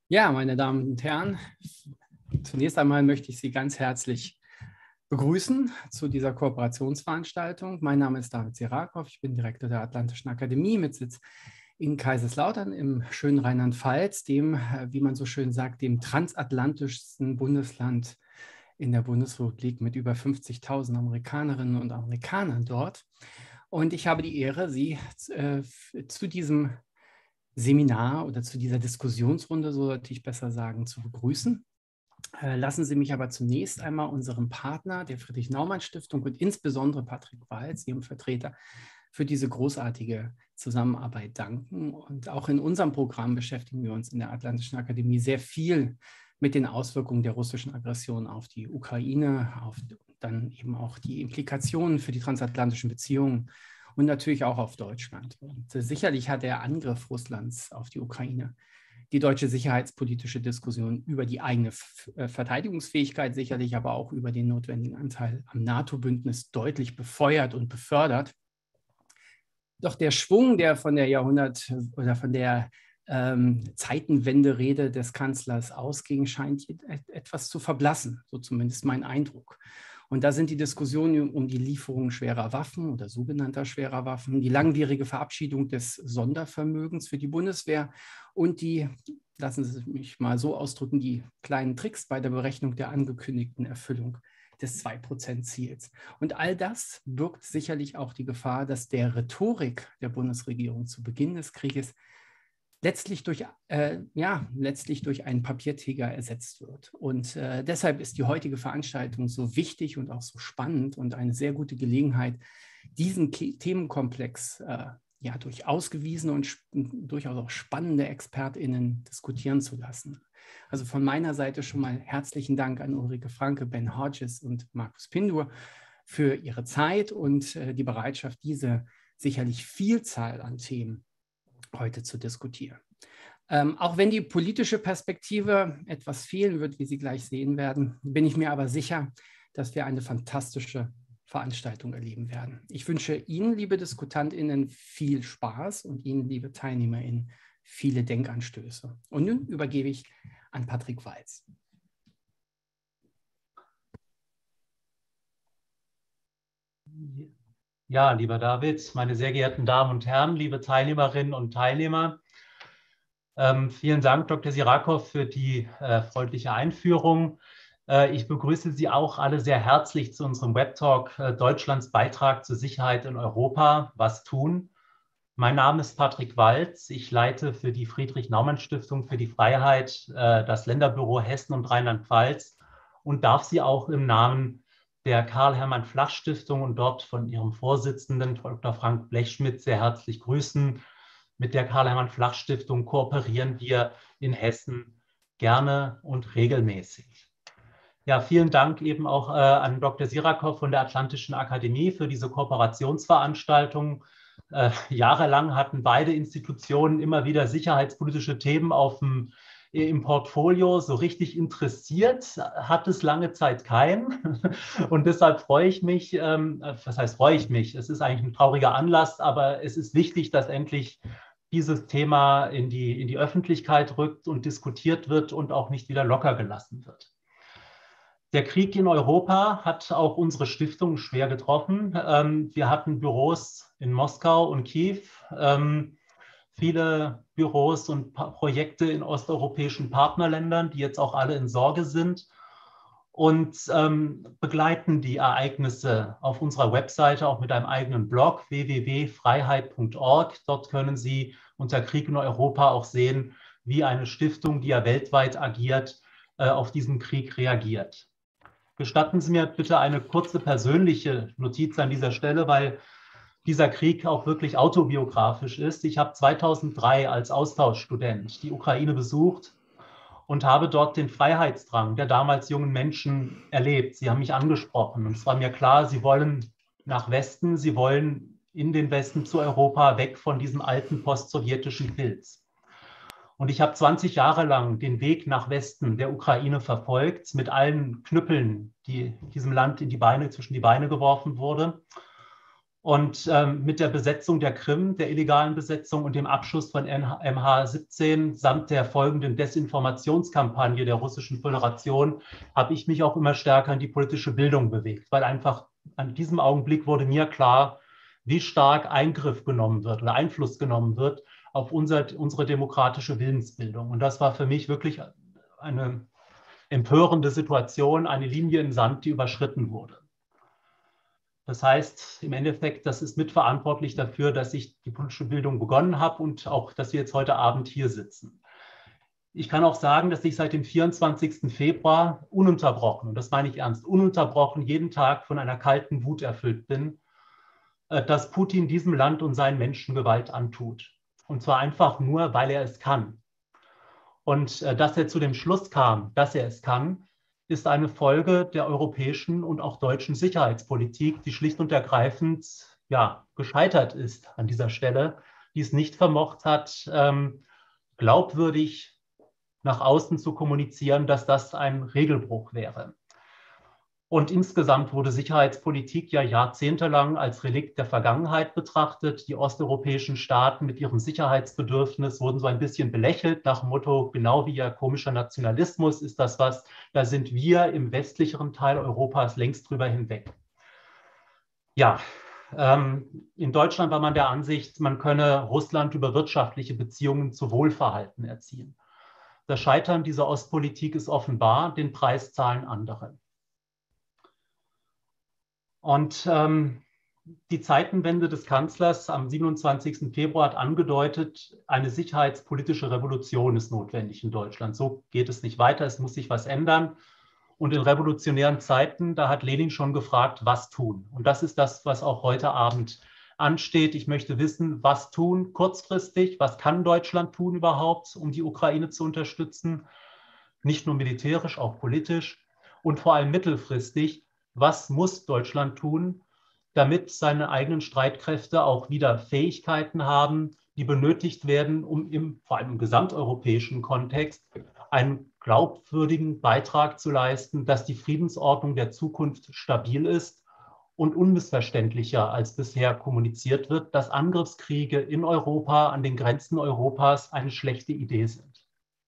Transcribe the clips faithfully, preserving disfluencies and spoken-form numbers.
Ja, meine Damen und Herren, zunächst einmal möchte ich Sie ganz herzlich begrüßen zu dieser Kooperationsveranstaltung. Mein Name ist David Sirakow, ich bin Direktor der Atlantischen Akademie mit Sitz in Kaiserslautern im schönen Rheinland-Pfalz, dem, wie man so schön sagt, dem transatlantischsten Bundesland in der Bundesrepublik mit über fünfzigtausend Amerikanerinnen und Amerikanern dort. Und ich habe die Ehre, Sie äh, zu diesem Seminar oder zu dieser Diskussionsrunde, so sollte ich besser sagen, zu begrüßen. Äh, lassen Sie mich aber zunächst einmal unserem Partner, der Friedrich-Naumann-Stiftung und insbesondere Patrick Walz, Ihrem Vertreter, für diese großartige Zusammenarbeit danken. Und auch in unserem Programm beschäftigen wir uns in der Atlantischen Akademie sehr viel mit den Auswirkungen der russischen Aggression auf die Ukraine, auf dann eben auch die Implikationen für die transatlantischen Beziehungen und natürlich auch auf Deutschland. Und äh, sicherlich hat der Angriff Russlands auf die Ukraine die deutsche sicherheitspolitische Diskussion über die eigene äh, Verteidigungsfähigkeit, sicherlich aber auch über den notwendigen Anteil am NATO-Bündnis deutlich befeuert und befördert. Doch der Schwung, der von der Jahrhundert- oder von der ähm, Zeitenwende-Rede des Kanzlers ausging, scheint etwas zu verblassen, so zumindest mein Eindruck. Und da sind die Diskussionen um die Lieferung schwerer Waffen oder sogenannter schwerer Waffen, die langwierige Verabschiedung des Sondervermögens für die Bundeswehr und die, lassen Sie mich mal so ausdrücken, die kleinen Tricks bei der Berechnung der angekündigten Erfüllung des zwei Prozent Ziels. Und all das birgt sicherlich auch die Gefahr, dass der Rhetorik der Bundesregierung zu Beginn des Krieges letztlich durch, äh, ja, letztlich durch einen Papiertiger ersetzt wird. Und äh, deshalb ist die heutige Veranstaltung so wichtig und auch so spannend und eine sehr gute Gelegenheit, diesen Ke Themenkomplex äh, ja, durch ausgewiesene und durchaus auch spannende ExpertInnen diskutieren zu lassen. Also von meiner Seite schon mal herzlichen Dank an Ulrike Franke, Ben Hodges und Markus Pindur für ihre Zeit und äh, die Bereitschaft, diese sicherlich Vielzahl an Themen heute zu diskutieren. Ähm, auch wenn die politische Perspektive etwas fehlen wird, wie Sie gleich sehen werden, bin ich mir aber sicher, dass wir eine fantastische Veranstaltung erleben werden. Ich wünsche Ihnen, liebe DiskutantInnen, viel Spaß und Ihnen, liebe TeilnehmerInnen, viele Denkanstöße. Und nun übergebe ich an Patrick Walz. Ja, lieber David, meine sehr geehrten Damen und Herren, liebe Teilnehmerinnen und Teilnehmer, ähm, vielen Dank, Doktor Sirakow, für die äh, freundliche Einführung. Äh, ich begrüße Sie auch alle sehr herzlich zu unserem Webtalk äh, Deutschlands Beitrag zur Sicherheit in Europa, was tun? Mein Name ist Patrick Walz. Ich leite für die Friedrich-Naumann-Stiftung für die Freiheit äh, das Länderbüro Hessen und Rheinland-Pfalz und darf Sie auch im Namen der Karl-Hermann-Flach-Stiftung und dort von ihrem Vorsitzenden, Doktor Frank Blechschmidt, sehr herzlich grüßen. Mit der Karl-Hermann-Flach-Stiftung kooperieren wir in Hessen gerne und regelmäßig. Ja, vielen Dank eben auch äh, an Doktor Sirakow von der Atlantischen Akademie für diese Kooperationsveranstaltung. Äh, jahrelang hatten beide Institutionen immer wieder sicherheitspolitische Themen auf dem, im Portfolio. So richtig interessiert hat es lange Zeit keinen. Und deshalb freue ich mich, ähm, was heißt freue ich mich? Es ist eigentlich ein trauriger Anlass, aber es ist wichtig, dass endlich dieses Thema in die, in die Öffentlichkeit rückt und diskutiert wird und auch nicht wieder locker gelassen wird. Der Krieg in Europa hat auch unsere Stiftung schwer getroffen. Wir hatten Büros in Moskau und Kiew, viele Büros und Projekte in osteuropäischen Partnerländern, die jetzt auch alle in Sorge sind und begleiten die Ereignisse auf unserer Webseite auch mit einem eigenen Blog w w w punkt freiheit punkt org. Dort können Sie unter Krieg in Europa auch sehen, wie eine Stiftung, die ja weltweit agiert, auf diesen Krieg reagiert. Gestatten Sie mir bitte eine kurze persönliche Notiz an dieser Stelle, weil dieser Krieg auch wirklich autobiografisch ist. Ich habe zweitausenddrei als Austauschstudent die Ukraine besucht und habe dort den Freiheitsdrang der damals jungen Menschen erlebt. Sie haben mich angesprochen und es war mir klar, sie wollen nach Westen, sie wollen in den Westen zu Europa, weg von diesem alten postsowjetischen Filz. Und ich habe zwanzig Jahre lang den Weg nach Westen der Ukraine verfolgt, mit allen Knüppeln, die diesem Land in die Beine, zwischen die Beine geworfen wurde. Und ähm, mit der Besetzung der Krim, der illegalen Besetzung und dem Abschuss von M H siebzehn samt der folgenden Desinformationskampagne der Russischen Föderation habe ich mich auch immer stärker in die politische Bildung bewegt, weil einfach an diesem Augenblick wurde mir klar, wie stark Eingriff genommen wird oder Einfluss genommen wird auf unser, unsere demokratische Willensbildung. Und das war für mich wirklich eine empörende Situation, eine Linie im Sand, die überschritten wurde. Das heißt, im Endeffekt, das ist mitverantwortlich dafür, dass ich die politische Bildung begonnen habe und auch, dass wir jetzt heute Abend hier sitzen. Ich kann auch sagen, dass ich seit dem vierundzwanzigsten Februar ununterbrochen, und das meine ich ernst, ununterbrochen jeden Tag von einer kalten Wut erfüllt bin, dass Putin diesem Land und seinen Menschen Gewalt antut. Und zwar einfach nur, weil er es kann. Und dass er zu dem Schluss kam, dass er es kann, ist eine Folge der europäischen und auch deutschen Sicherheitspolitik, die schlicht und ergreifend ja, gescheitert ist an dieser Stelle, die es nicht vermocht hat, ähm, glaubwürdig nach außen zu kommunizieren, dass das ein Regelbruch wäre. Und insgesamt wurde Sicherheitspolitik ja jahrzehntelang als Relikt der Vergangenheit betrachtet. Die osteuropäischen Staaten mit ihrem Sicherheitsbedürfnis wurden so ein bisschen belächelt nach dem Motto, genau wie ihr komischer Nationalismus ist das was, da sind wir im westlicheren Teil Europas längst drüber hinweg. Ja, ähm, in Deutschland war man der Ansicht, man könne Russland über wirtschaftliche Beziehungen zu Wohlverhalten erziehen. Das Scheitern dieser Ostpolitik ist offenbar, den Preis zahlen andere. Und ähm, die Zeitenwende des Kanzlers am siebenundzwanzigsten Februar hat angedeutet, eine sicherheitspolitische Revolution ist notwendig in Deutschland. So geht es nicht weiter, es muss sich was ändern. Und in revolutionären Zeiten, da hat Lenin schon gefragt, was tun. Und das ist das, was auch heute Abend ansteht. Ich möchte wissen, was tun kurzfristig, was kann Deutschland tun überhaupt, um die Ukraine zu unterstützen, nicht nur militärisch, auch politisch und vor allem mittelfristig. Was muss Deutschland tun, damit seine eigenen Streitkräfte auch wieder Fähigkeiten haben, die benötigt werden, um im, vor allem im gesamteuropäischen Kontext einen glaubwürdigen Beitrag zu leisten, dass die Friedensordnung der Zukunft stabil ist und unmissverständlicher als bisher kommuniziert wird, dass Angriffskriege in Europa, an den Grenzen Europas eine schlechte Idee sind.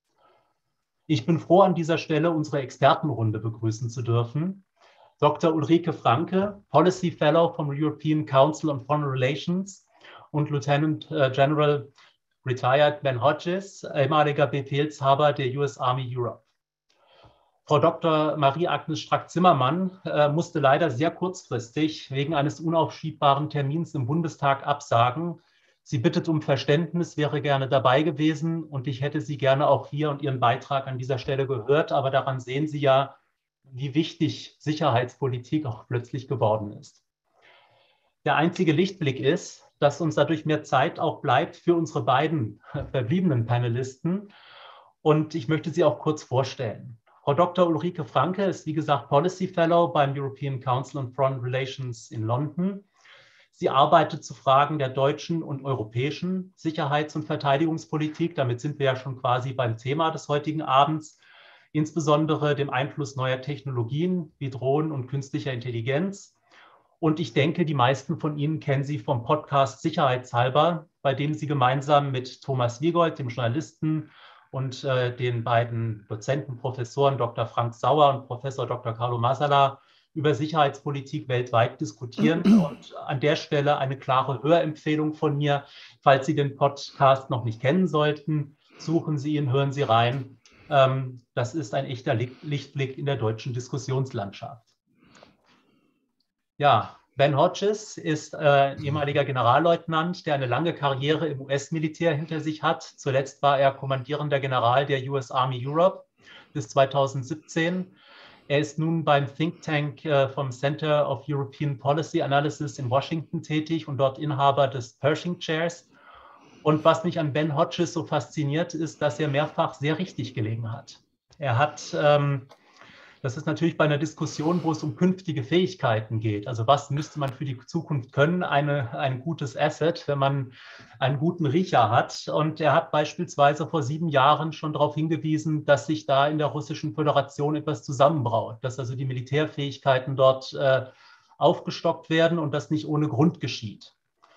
Ich bin froh, an dieser Stelle unsere Expertenrunde begrüßen zu dürfen. Doktor Ulrike Franke, Policy Fellow vom European Council on Foreign Relations und Lieutenant General Retired Ben Hodges, ehemaliger Befehlshaber der U S Army Europe. Frau Doktor Marie-Agnes Strack-Zimmermann äh, musste leider sehr kurzfristig wegen eines unaufschiebbaren Termins im Bundestag absagen. Sie bittet um Verständnis, wäre gerne dabei gewesen und ich hätte sie gerne auch hier und ihren Beitrag an dieser Stelle gehört, aber daran sehen Sie ja, wie wichtig Sicherheitspolitik auch plötzlich geworden ist. Der einzige Lichtblick ist, dass uns dadurch mehr Zeit auch bleibt für unsere beiden verbliebenen Panelisten. Und ich möchte sie auch kurz vorstellen. Frau Doktor Ulrike Franke ist, wie gesagt, Policy Fellow beim European Council on Foreign Relations in London. Sie arbeitet zu Fragen der deutschen und europäischen Sicherheits- und Verteidigungspolitik. Damit sind wir ja schon quasi beim Thema des heutigen Abends. Insbesondere dem Einfluss neuer Technologien wie Drohnen und künstlicher Intelligenz. Und ich denke, die meisten von Ihnen kennen sie vom Podcast Sicherheitshalber, bei dem sie gemeinsam mit Thomas Wiegold, dem Journalisten, und äh, den beiden Dozenten, Professoren Doktor Frank Sauer und Professor Doktor Carlo Masala über Sicherheitspolitik weltweit diskutieren. Und an der Stelle eine klare Hörempfehlung von mir. Falls Sie den Podcast noch nicht kennen sollten, suchen Sie ihn, hören Sie rein. Das ist ein echter Lichtblick in der deutschen Diskussionslandschaft. Ja, Ben Hodges ist äh, ehemaliger Generalleutnant, der eine lange Karriere im U S-Militär hinter sich hat. Zuletzt war er kommandierender General der U S Army Europe bis zweitausendsiebzehn. Er ist nun beim Think Tank äh, vom Center of European Policy Analysis in Washington tätig und dort Inhaber des Pershing Chairs. Und was mich an Ben Hodges so fasziniert, ist, dass er mehrfach sehr richtig gelegen hat. Er hat, ähm, das ist natürlich bei einer Diskussion, wo es um künftige Fähigkeiten geht, also was müsste man für die Zukunft können, eine, ein gutes Asset, wenn man einen guten Riecher hat. Und er hat beispielsweise vor sieben Jahren schon darauf hingewiesen, dass sich da in der Russischen Föderation etwas zusammenbraut, dass also die Militärfähigkeiten dort äh, aufgestockt werden und das nicht ohne Grund geschieht.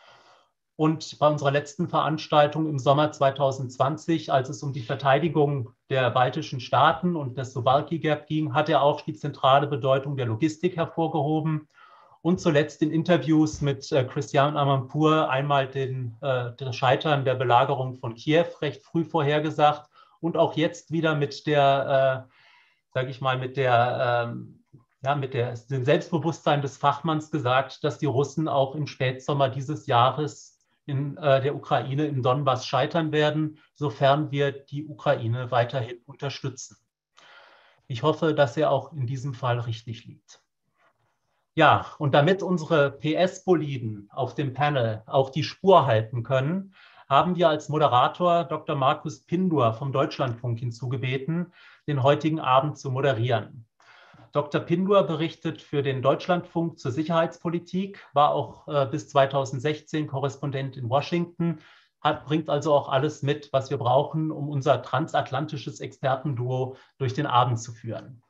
Und bei unserer letzten Veranstaltung im Sommer zweitausendzwanzig, als es um die Verteidigung der baltischen Staaten und des Suwałki Gap ging, hat er auch die zentrale Bedeutung der Logistik hervorgehoben und zuletzt in Interviews mit äh, Christian Amanpour einmal den, äh, das Scheitern der Belagerung von Kiew recht früh vorhergesagt und auch jetzt wieder mit der, äh, sage ich mal, mit der ähm, Ja, mit der, dem Selbstbewusstsein des Fachmanns gesagt, dass die Russen auch im Spätsommer dieses Jahres in äh, der Ukraine im Donbass scheitern werden, sofern wir die Ukraine weiterhin unterstützen. Ich hoffe, dass er auch in diesem Fall richtig liegt. Ja, und damit unsere P S-Boliden auf dem Panel auch die Spur halten können, haben wir als Moderator Doktor Markus Pindur vom Deutschlandfunk hinzugebeten, den heutigen Abend zu moderieren. Doktor Pindur berichtet für den Deutschlandfunk zur Sicherheitspolitik, war auch äh, bis zweitausendsechzehn Korrespondent in Washington, hat, bringt also auch alles mit, was wir brauchen, um unser transatlantisches Expertenduo durch den Abend zu führen.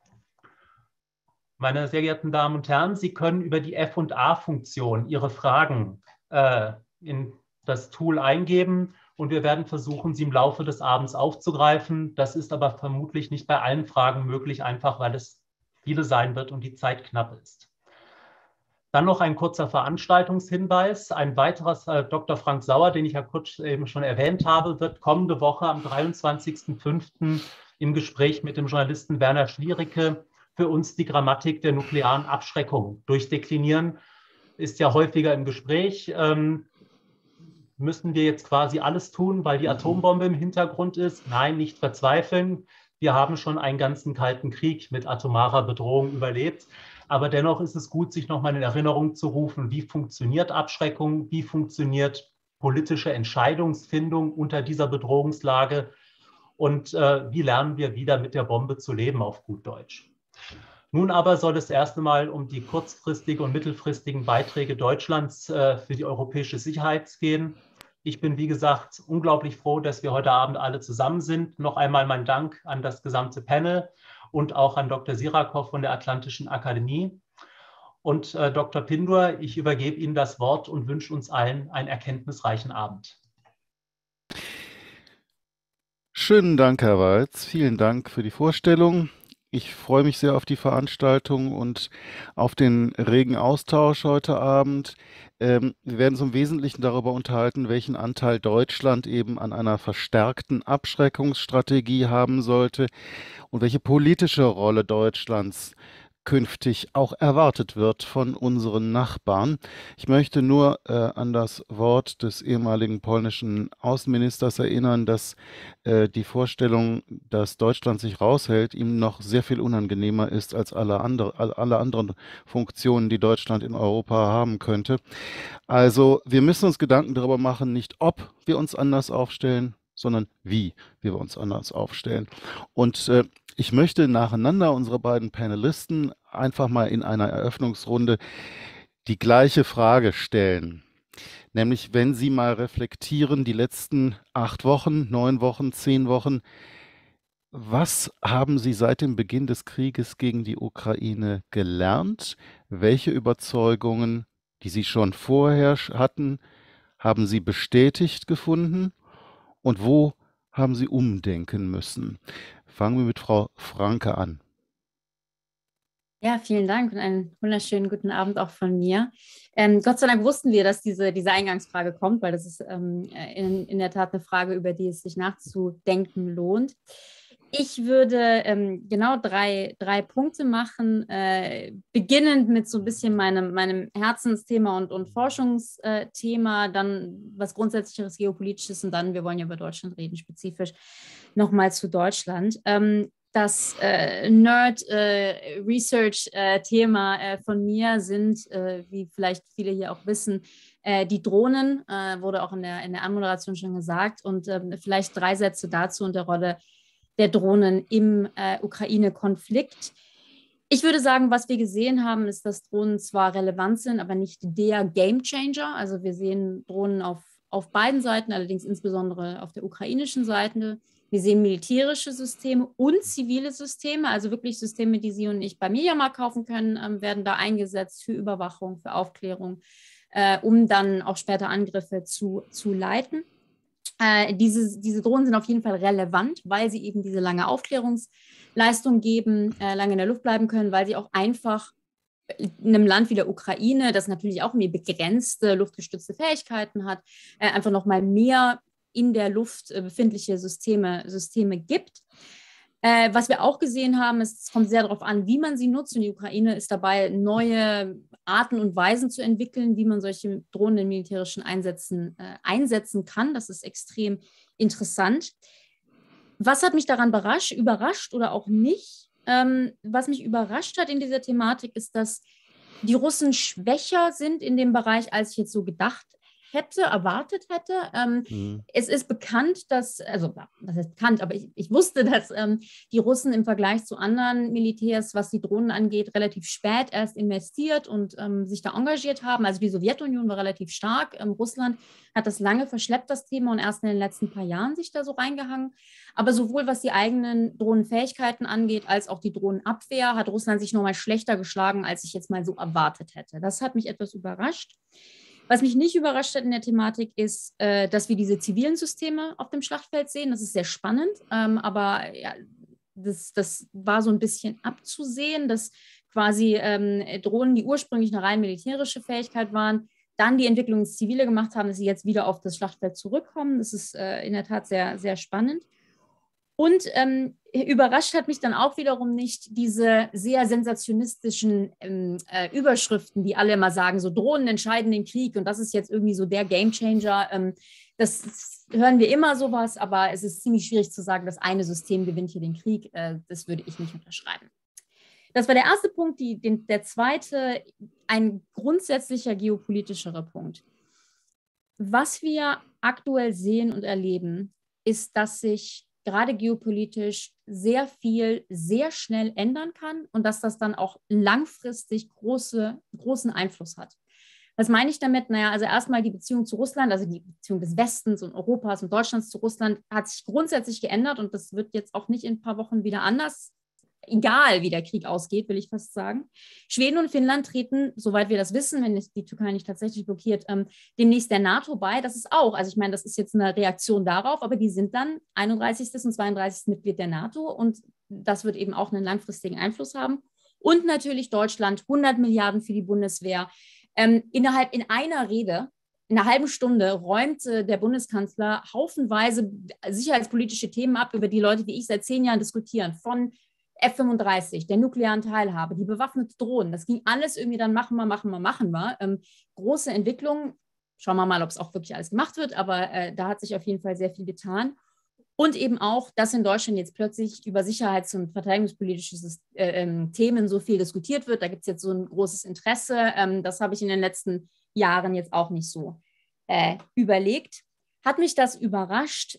Meine sehr geehrten Damen und Herren, Sie können über die F und A-Funktion Ihre Fragen äh, in das Tool eingeben und wir werden versuchen, sie im Laufe des Abends aufzugreifen. Das ist aber vermutlich nicht bei allen Fragen möglich, einfach weil es viele sein wird und die Zeit knapp ist. Dann noch ein kurzer Veranstaltungshinweis. Ein weiteres äh, Doktor Frank Sauer, den ich ja kurz eben schon erwähnt habe, wird kommende Woche am dreiundzwanzigsten fünften im Gespräch mit dem Journalisten Werner Schliericke für uns die Grammatik der nuklearen Abschreckung durchdeklinieren. Ist ja häufiger im Gespräch. Ähm, müssen wir jetzt quasi alles tun, weil die Atombombe im Hintergrund ist? Nein, nicht verzweifeln. Wir haben schon einen ganzen Kalten Krieg mit atomarer Bedrohung überlebt. Aber dennoch ist es gut, sich nochmal in Erinnerung zu rufen, wie funktioniert Abschreckung, wie funktioniert politische Entscheidungsfindung unter dieser Bedrohungslage und äh, wie lernen wir wieder mit der Bombe zu leben, auf gut Deutsch. Nun aber soll es erst einmal um die kurzfristigen und mittelfristigen Beiträge Deutschlands äh, für die europäische Sicherheit gehen. Ich bin, wie gesagt, unglaublich froh, dass wir heute Abend alle zusammen sind. Noch einmal mein Dank an das gesamte Panel und auch an Doktor Sirakow von der Atlantischen Akademie. Und äh, Doktor Pindur, ich übergebe Ihnen das Wort und wünsche uns allen einen erkenntnisreichen Abend. Schönen Dank, Herr Walz. Vielen Dank für die Vorstellung. Ich freue mich sehr auf die Veranstaltung und auf den regen Austausch heute Abend. Ähm, wir werden uns im Wesentlichen darüber unterhalten, welchen Anteil Deutschland eben an einer verstärkten Abschreckungsstrategie haben sollte und welche politische Rolle Deutschlands künftig auch erwartet wird von unseren Nachbarn. Ich möchte nur äh, an das Wort des ehemaligen polnischen Außenministers erinnern, dass äh, die Vorstellung, dass Deutschland sich raushält, ihm noch sehr viel unangenehmer ist als alle, andere, alle anderen Funktionen, die Deutschland in Europa haben könnte. Also wir müssen uns Gedanken darüber machen, nicht ob wir uns anders aufstellen, sondern wie wir uns anders aufstellen. Und äh, ich möchte nacheinander unsere beiden Panelisten einfach mal in einer Eröffnungsrunde die gleiche Frage stellen. Nämlich, wenn Sie mal reflektieren, die letzten acht Wochen, neun Wochen, zehn Wochen, was haben Sie seit dem Beginn des Krieges gegen die Ukraine gelernt? Welche Überzeugungen, die Sie schon vorher hatten, haben Sie bestätigt gefunden? Und wo haben Sie umdenken müssen? Fangen wir mit Frau Franke an. Ja, vielen Dank und einen wunderschönen guten Abend auch von mir. Ähm, Gott sei Dank wussten wir, dass diese, diese Eingangsfrage kommt, weil das ist ähm, in, in der Tat eine Frage, über die es sich nachzudenken lohnt. Ich würde ähm, genau drei, drei Punkte machen, äh, beginnend mit so ein bisschen meinem, meinem Herzensthema und, und Forschungsthema, dann was Grundsätzlicheres Geopolitisches und dann, wir wollen ja über Deutschland reden, spezifisch nochmal zu Deutschland. Ähm, Das äh, Nerd-Research-Thema äh, äh, von mir sind, äh, wie vielleicht viele hier auch wissen, äh, die Drohnen, äh, wurde auch in der, in der Anmoderation schon gesagt. Und ähm, vielleicht drei Sätze dazu und der Rolle der Drohnen im äh, Ukraine-Konflikt. Ich würde sagen, was wir gesehen haben, ist, dass Drohnen zwar relevant sind, aber nicht der Gamechanger. Also wir sehen Drohnen auf, auf beiden Seiten, allerdings insbesondere auf der ukrainischen Seite. Wir sehen militärische Systeme und zivile Systeme, also wirklich Systeme, die Sie und ich bei Mediamarkt kaufen können, ähm, werden da eingesetzt für Überwachung, für Aufklärung, äh, um dann auch später Angriffe zu, zu leiten. Äh, diese, diese Drohnen sind auf jeden Fall relevant, weil sie eben diese lange Aufklärungsleistung geben, äh, lange in der Luft bleiben können, weil sie auch einfach in einem Land wie der Ukraine, das natürlich auch irgendwie begrenzte luftgestützte Fähigkeiten hat, äh, einfach noch mal mehr in der Luft äh, befindliche Systeme, Systeme gibt. Äh, was wir auch gesehen haben, ist, es kommt sehr darauf an, wie man sie nutzt. Und die Ukraine ist dabei, neue Arten und Weisen zu entwickeln, wie man solche Drohnen in militärischen Einsätzen äh, einsetzen kann. Das ist extrem interessant. Was hat mich daran überrascht, überrascht oder auch nicht? Ähm, was mich überrascht hat in dieser Thematik, ist, dass die Russen schwächer sind in dem Bereich, als ich jetzt so gedacht hätte, erwartet hätte. Ähm, mhm. Es ist bekannt, dass, also was heißt bekannt, aber ich, ich wusste, dass ähm, die Russen im Vergleich zu anderen Militärs, was die Drohnen angeht, relativ spät erst investiert und ähm, sich da engagiert haben. Also die Sowjetunion war relativ stark. Ähm, Russland hat das lange verschleppt, das Thema, und erst in den letzten paar Jahren sich da so reingehangen. Aber sowohl was die eigenen Drohnenfähigkeiten angeht, als auch die Drohnenabwehr, hat Russland sich nochmal schlechter geschlagen, als ich jetzt mal so erwartet hätte. Das hat mich etwas überrascht. Was mich nicht überrascht hat in der Thematik ist, äh, dass wir diese zivilen Systeme auf dem Schlachtfeld sehen. Das ist sehr spannend, ähm, aber ja, das, das war so ein bisschen abzusehen, dass quasi ähm, Drohnen, die ursprünglich eine rein militärische Fähigkeit waren, dann die Entwicklung ins Zivile gemacht haben, dass sie jetzt wieder auf das Schlachtfeld zurückkommen. Das ist äh, in der Tat sehr, sehr spannend. Und ähm, überrascht hat mich dann auch wiederum nicht diese sehr sensationistischen ähm, äh, Überschriften, die alle immer sagen, so Drohnen entscheiden den Krieg und das ist jetzt irgendwie so der Gamechanger. Ähm, das hören wir immer sowas, aber es ist ziemlich schwierig zu sagen, das eine System gewinnt hier den Krieg. Äh, das würde ich nicht unterschreiben. Das war der erste Punkt. Die, den, der zweite, ein grundsätzlicher geopolitischerer Punkt. Was wir aktuell sehen und erleben, ist, dass sich gerade geopolitisch sehr viel sehr schnell ändern kann und dass das dann auch langfristig große, großen Einfluss hat. Was meine ich damit? Naja, also erstmal die Beziehung zu Russland, also die Beziehung des Westens und Europas und Deutschlands zu Russland hat sich grundsätzlich geändert und das wird jetzt auch nicht in ein paar Wochen wieder anders, egal wie der Krieg ausgeht, will ich fast sagen. Schweden und Finnland treten, soweit wir das wissen, wenn die Türkei nicht tatsächlich blockiert, ähm, demnächst der NATO bei. Das ist auch, also ich meine, das ist jetzt eine Reaktion darauf, aber die sind dann einunddreißigstes und zweiunddreißigstes Mitglied der NATO und das wird eben auch einen langfristigen Einfluss haben. Und natürlich Deutschland, hundert Milliarden für die Bundeswehr. Ähm, innerhalb in einer Rede, in einer halben Stunde räumt äh, der Bundeskanzler haufenweise sicherheitspolitische Themen ab, über die Leute wie ich seit zehn Jahren diskutieren, von F fünfunddreißig, der nuklearen Teilhabe, die bewaffnete Drohnen, das ging alles irgendwie dann machen wir, machen wir, machen wir. Ähm, große Entwicklung, schauen wir mal, ob es auch wirklich alles gemacht wird, aber äh, da hat sich auf jeden Fall sehr viel getan. Und eben auch, dass in Deutschland jetzt plötzlich über sicherheits- und verteidigungspolitische äh, ähm, Themen so viel diskutiert wird. Da gibt es jetzt so ein großes Interesse. Ähm, das habe ich in den letzten Jahren jetzt auch nicht so äh, überlegt. Hat mich das überrascht?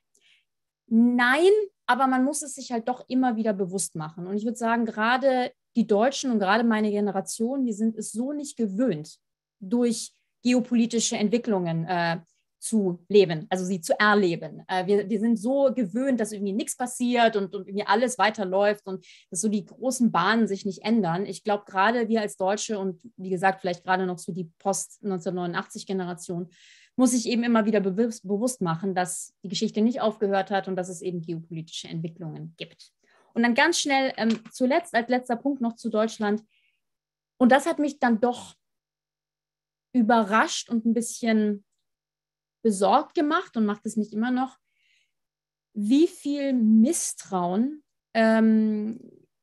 Nein, aber man muss es sich halt doch immer wieder bewusst machen. Und ich würde sagen, gerade die Deutschen und gerade meine Generation, die sind es so nicht gewöhnt, durch geopolitische Entwicklungen äh, zu leben, also sie zu erleben. Äh, wir, wir sind so gewöhnt, dass irgendwie nichts passiert und, und irgendwie alles weiterläuft und dass so die großen Bahnen sich nicht ändern. Ich glaube, gerade wir als Deutsche und wie gesagt, vielleicht gerade noch so die Post-neunzehnhundertneunundachtzig-Generation, muss ich eben immer wieder bewusst, bewusst machen, dass die Geschichte nicht aufgehört hat und dass es eben geopolitische Entwicklungen gibt. Und dann ganz schnell ähm, zuletzt, als letzter Punkt noch zu Deutschland. Und das hat mich dann doch überrascht und ein bisschen besorgt gemacht und macht es nicht immer noch, wie viel Misstrauen ähm,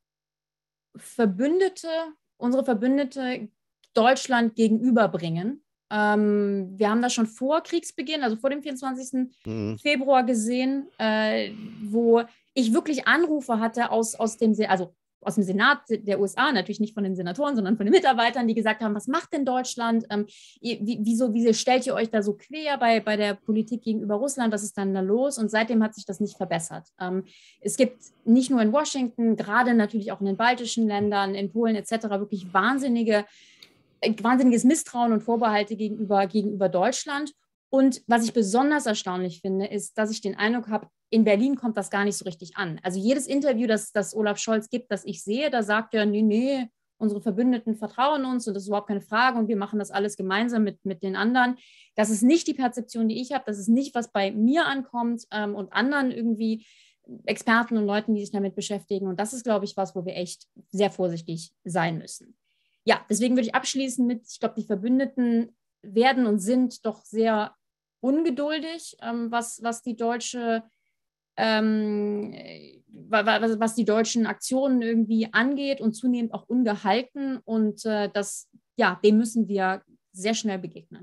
Verbündete, unsere Verbündete Deutschland gegenüberbringen. Ähm, wir haben das schon vor Kriegsbeginn, also vor dem vierundzwanzigsten Mhm. Februar gesehen, äh, wo ich wirklich Anrufe hatte aus, aus, dem, also aus dem Senat der U S A, natürlich nicht von den Senatoren, sondern von den Mitarbeitern, die gesagt haben, was macht denn Deutschland? Ähm, wie, wieso, wieso stellt ihr euch da so quer bei, bei der Politik gegenüber Russland? Was ist dann da los? Und seitdem hat sich das nicht verbessert. Ähm, es gibt nicht nur in Washington, gerade natürlich auch in den baltischen Ländern, in Polen et cetera wirklich wahnsinnige wahnsinniges Misstrauen und Vorbehalte gegenüber, gegenüber Deutschland. Und was ich besonders erstaunlich finde, ist, dass ich den Eindruck habe, in Berlin kommt das gar nicht so richtig an. Also jedes Interview, das, das Olaf Scholz gibt, das ich sehe, da sagt er, nee, nee, unsere Verbündeten vertrauen uns und das ist überhaupt keine Frage und wir machen das alles gemeinsam mit, mit den anderen. Das ist nicht die Perzeption, die ich habe. Das ist nicht, was bei mir ankommt ähm, und anderen irgendwie Experten und Leuten, die sich damit beschäftigen. Und das ist, glaube ich, was, wo wir echt sehr vorsichtig sein müssen. Ja, deswegen würde ich abschließen mit, ich glaube, die Verbündeten werden und sind doch sehr ungeduldig, ähm, was, was die deutsche Ähm, was, was die deutschen Aktionen irgendwie angeht und zunehmend auch ungehalten. Und äh, das, ja, dem müssen wir sehr schnell begegnen.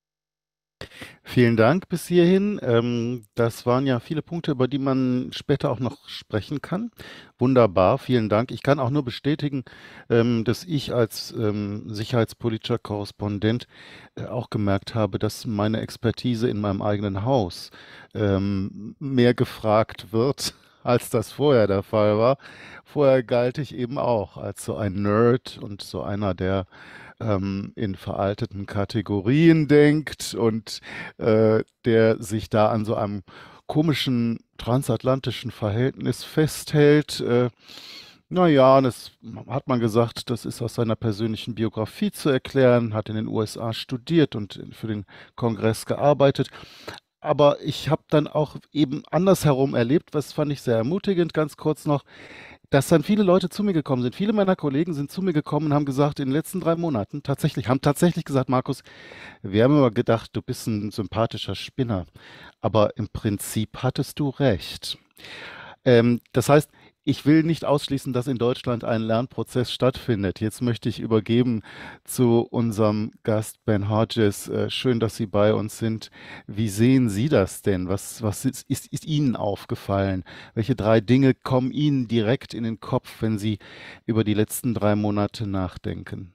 Vielen Dank bis hierhin. Ähm, das waren ja viele Punkte, über die man später auch noch sprechen kann. Wunderbar, vielen Dank. Ich kann auch nur bestätigen, ähm, dass ich als ähm, sicherheitspolitischer Korrespondent äh, auch gemerkt habe, dass meine Expertise in meinem eigenen Haus ähm, mehr gefragt wird, als das vorher der Fall war. Vorher galt ich eben auch als so ein Nerd und so einer, der ähm, in veralteten Kategorien denkt und äh, der sich da an so einem komischen transatlantischen Verhältnis festhält. Äh, naja, das hat man gesagt, das ist aus seiner persönlichen Biografie zu erklären, hat in den U S A studiert und für den Kongress gearbeitet. Aber ich habe dann auch eben andersherum erlebt, was fand ich sehr ermutigend, ganz kurz noch, dass dann viele Leute zu mir gekommen sind. Viele meiner Kollegen sind zu mir gekommen und haben gesagt, in den letzten drei Monaten, tatsächlich, haben tatsächlich gesagt, Markus, wir haben immer gedacht, du bist ein sympathischer Spinner. Aber im Prinzip hattest du recht. Ähm, das heißt, ich will nicht ausschließen, dass in Deutschland ein Lernprozess stattfindet. Jetzt möchte ich übergeben zu unserem Gast Ben Hodges. Äh, schön, dass Sie bei uns sind. Wie sehen Sie das denn? Was, was ist, ist, ist Ihnen aufgefallen? Welche drei Dinge kommen Ihnen direkt in den Kopf, wenn Sie über die letzten drei Monate nachdenken?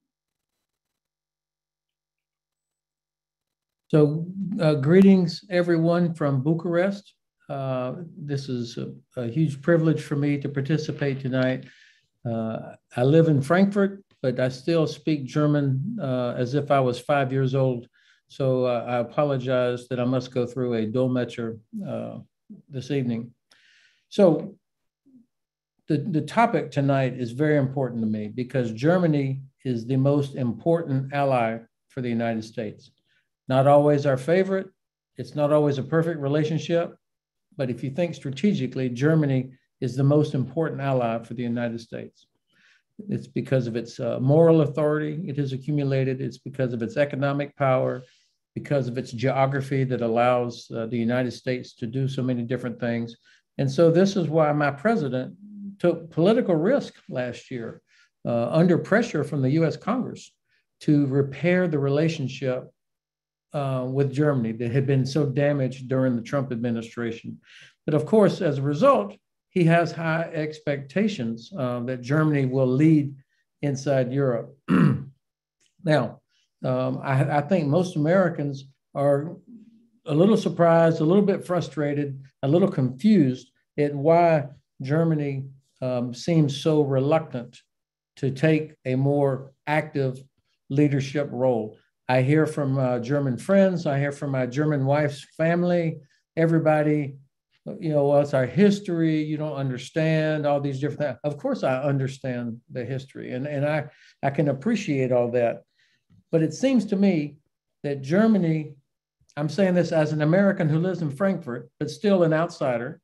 So, uh, greetings everyone from Bucharest. Uh, this is a, a huge privilege for me to participate tonight. Uh, I live in Frankfurt, but I still speak German uh, as if I was five years old. So uh, I apologize that I must go through a dolmetscher uh, this evening. So the, the topic tonight is very important to me because Germany is the most important ally for the United States. Not always our favorite. It's not always a perfect relationship. But if you think strategically, Germany is the most important ally for the United States. It's because of its uh, moral authority it has accumulated. It's because of its economic power, because of its geography that allows uh, the United States to do so many different things. And so this is why my president took political risk last year uh, under pressure from the U S Congress to repair the relationship Uh, with Germany that had been so damaged during the Trump administration. But of course, as a result, he has high expectations uh, that Germany will lead inside Europe. Now, um, I, I think most Americans are a little surprised, a little bit frustrated, a little confused at why Germany um, seems so reluctant to take a more active leadership role. I hear from uh, German friends. I hear from my German wife's family. Everybody, you know, well, it's our history. You don't understand all these different things. Of course, I understand the history, and, and I, I can appreciate all that. But it seems to me that Germany, I'm saying this as an American who lives in Frankfurt, but still an outsider,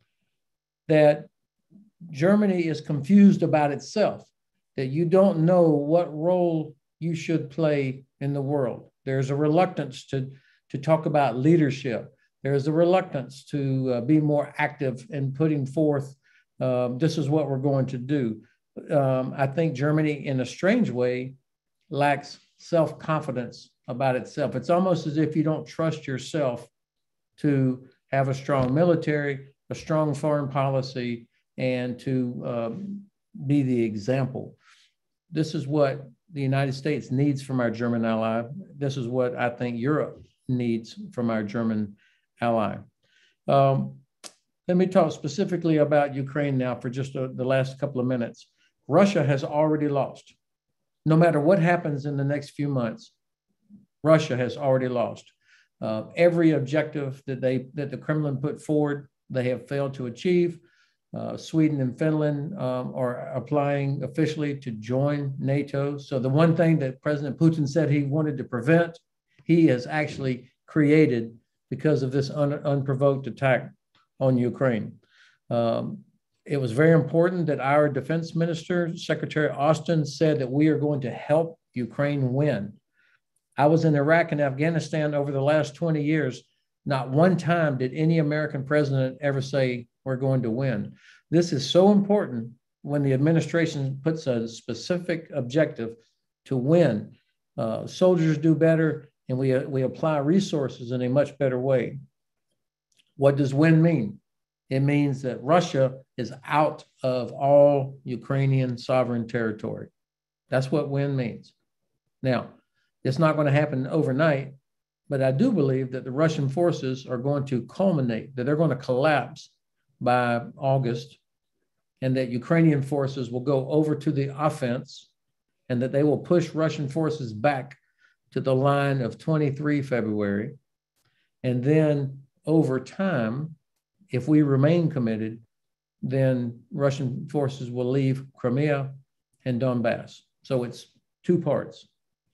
that Germany is confused about itself, that you don't know what role you should play in the world. There's a reluctance to, to talk about leadership. There's a reluctance to uh, be more active in putting forth, uh, this is what we're going to do. Um, I think Germany, in a strange way, lacks self-confidence about itself. It's almost as if you don't trust yourself to have a strong military, a strong foreign policy, and to um, be the example. This is what the United States needs from our German ally. This is what I think Europe needs from our German ally. Um, let me talk specifically about Ukraine now for just a, the last couple of minutes. Russia has already lost. No matter what happens in the next few months, Russia has already lost. Uh, every objective that they that the Kremlin put forward they have failed to achieve. Uh, Sweden and Finland um, are applying officially to join NATO. So the one thing that President Putin said he wanted to prevent, he has actually created because of this un unprovoked attack on Ukraine. Um, it was very important that our defense minister, Secretary Austin, said that we are going to help Ukraine win. I was in Iraq and Afghanistan over the last twenty years. Not one time did any American president ever say we're going to win. This is so important when the administration puts a specific objective to win. Uh, soldiers do better, and we, uh, we apply resources in a much better way. What does win mean? It means that Russia is out of all Ukrainian sovereign territory. That's what win means. Now, it's not going to happen overnight, but I do believe that the Russian forces are going to culminate, that they're going to collapse by August, and that Ukrainian forces will go over to the offense, and that they will push Russian forces back to the line of twenty-three February. And then over time, if we remain committed, then Russian forces will leave Crimea and Donbass. So it's two parts.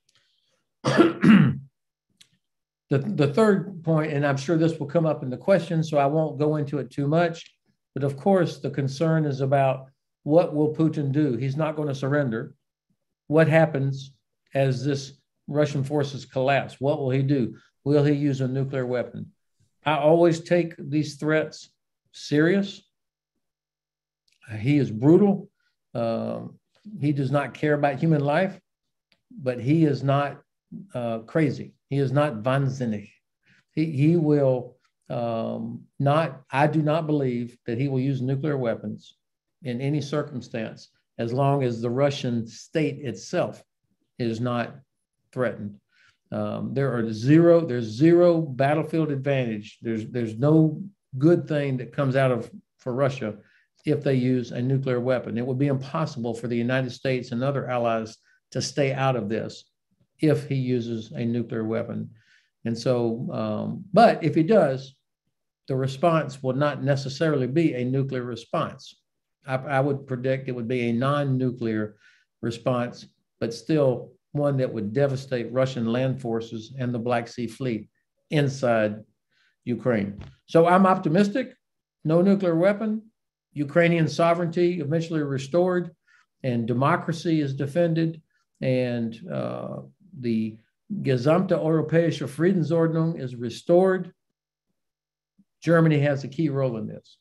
The, the third point, and I'm sure this will come up in the question, so I won't go into it too much, but of course the concern is about what will Putin do? He's not going to surrender. What happens as this Russian forces collapse? What will he do? Will he use a nuclear weapon? I always take these threats serious. He is brutal. Uh, he does not care about human life, but he is not uh, crazy. He is not wahnsinnig. He, he will um, not, I do not believe that he will use nuclear weapons in any circumstance as long as the Russian state itself is not threatened. Um, there are zero, there's zero battlefield advantage. There's, there's no good thing that comes out of for Russia if they use a nuclear weapon. It would be impossible for the United States and other allies to stay out of this if he uses a nuclear weapon. And so, um, but if he does, the response will not necessarily be a nuclear response. I, I would predict it would be a non-nuclear response, but still one that would devastate Russian land forces and the Black Sea Fleet inside Ukraine. So I'm optimistic, no nuclear weapon, Ukrainian sovereignty eventually restored, and democracy is defended, and uh, the Gesamte Europäische Friedensordnung is restored. Germany has a key role in this.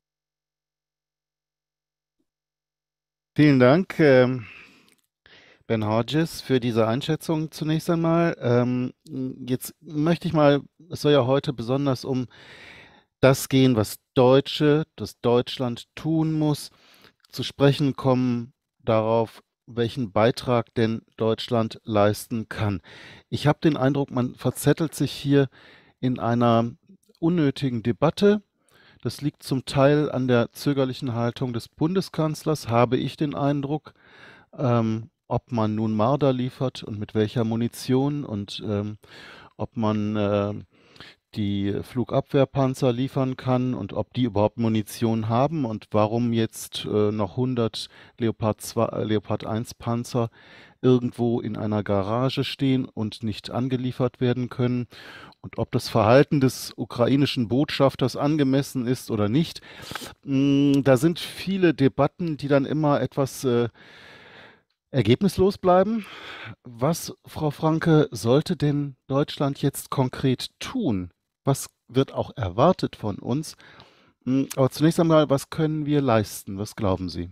Vielen Dank, ähm, Ben Hodges, für diese Einschätzung zunächst einmal. Ähm, jetzt möchte ich mal, es soll ja heute besonders um das gehen, was Deutsche, das Deutschland tun muss, zu sprechen kommen darauf, welchen Beitrag denn Deutschland leisten kann. Ich habe den Eindruck, man verzettelt sich hier in einer unnötigen Debatte. Das liegt zum Teil an der zögerlichen Haltung des Bundeskanzlers, habe ich den Eindruck, ähm, ob man nun Marder liefert und mit welcher Munition und ähm, ob man äh, die Flugabwehrpanzer liefern kann und ob die überhaupt Munition haben und warum jetzt äh, noch hundert Leopard zwei, äh, Leopard eins Panzer irgendwo in einer Garage stehen und nicht angeliefert werden können und ob das Verhalten des ukrainischen Botschafters angemessen ist oder nicht. Mm, da sind viele Debatten, die dann immer etwas äh, ergebnislos bleiben. Was, Frau Franke, sollte denn Deutschland jetzt konkret tun? Was wird auch erwartet von uns? Aber zunächst einmal, was können wir leisten? Was glauben Sie?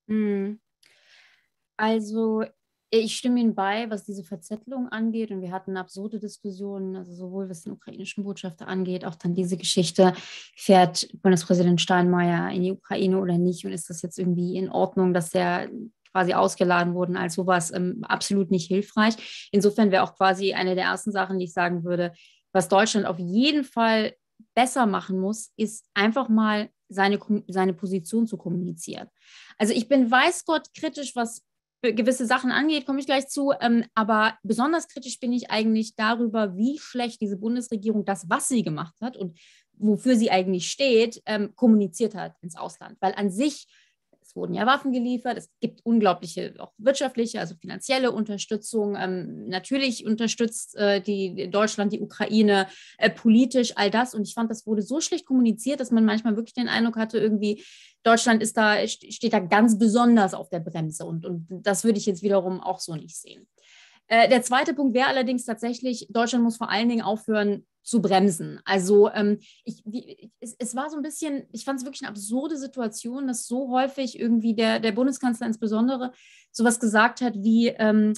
Also, ich stimme Ihnen bei, was diese Verzettelung angeht. Und wir hatten absurde Diskussionen, also sowohl was den ukrainischen Botschafter angeht, auch dann diese Geschichte, fährt Bundespräsident Steinmeier in die Ukraine oder nicht? Und ist das jetzt irgendwie in Ordnung, dass er quasi ausgeladen wurden als sowas, ähm, absolut nicht hilfreich. Insofern wäre auch quasi eine der ersten Sachen, die ich sagen würde, was Deutschland auf jeden Fall besser machen muss, ist einfach mal seine, seine Position zu kommunizieren. Also ich bin weiß Gott kritisch, was gewisse Sachen angeht, komme ich gleich zu, ähm, aber besonders kritisch bin ich eigentlich darüber, wie schlecht diese Bundesregierung das, was sie gemacht hat und wofür sie eigentlich steht, ähm, kommuniziert hat ins Ausland. Weil an sich, es wurden ja Waffen geliefert, es gibt unglaubliche auch wirtschaftliche, also finanzielle Unterstützung. Ähm, natürlich unterstützt äh, die Deutschland die Ukraine äh, politisch, all das. Und ich fand, das wurde so schlecht kommuniziert, dass man manchmal wirklich den Eindruck hatte, irgendwie Deutschland ist da, steht da ganz besonders auf der Bremse. Und, und das würde ich jetzt wiederum auch so nicht sehen. Äh, der zweite Punkt wäre allerdings tatsächlich, Deutschland muss vor allen Dingen aufhören zu bremsen. Also ähm, ich, die, es, es war so ein bisschen, ich fand es wirklich eine absurde Situation, dass so häufig irgendwie der, der Bundeskanzler insbesondere sowas gesagt hat wie, ähm,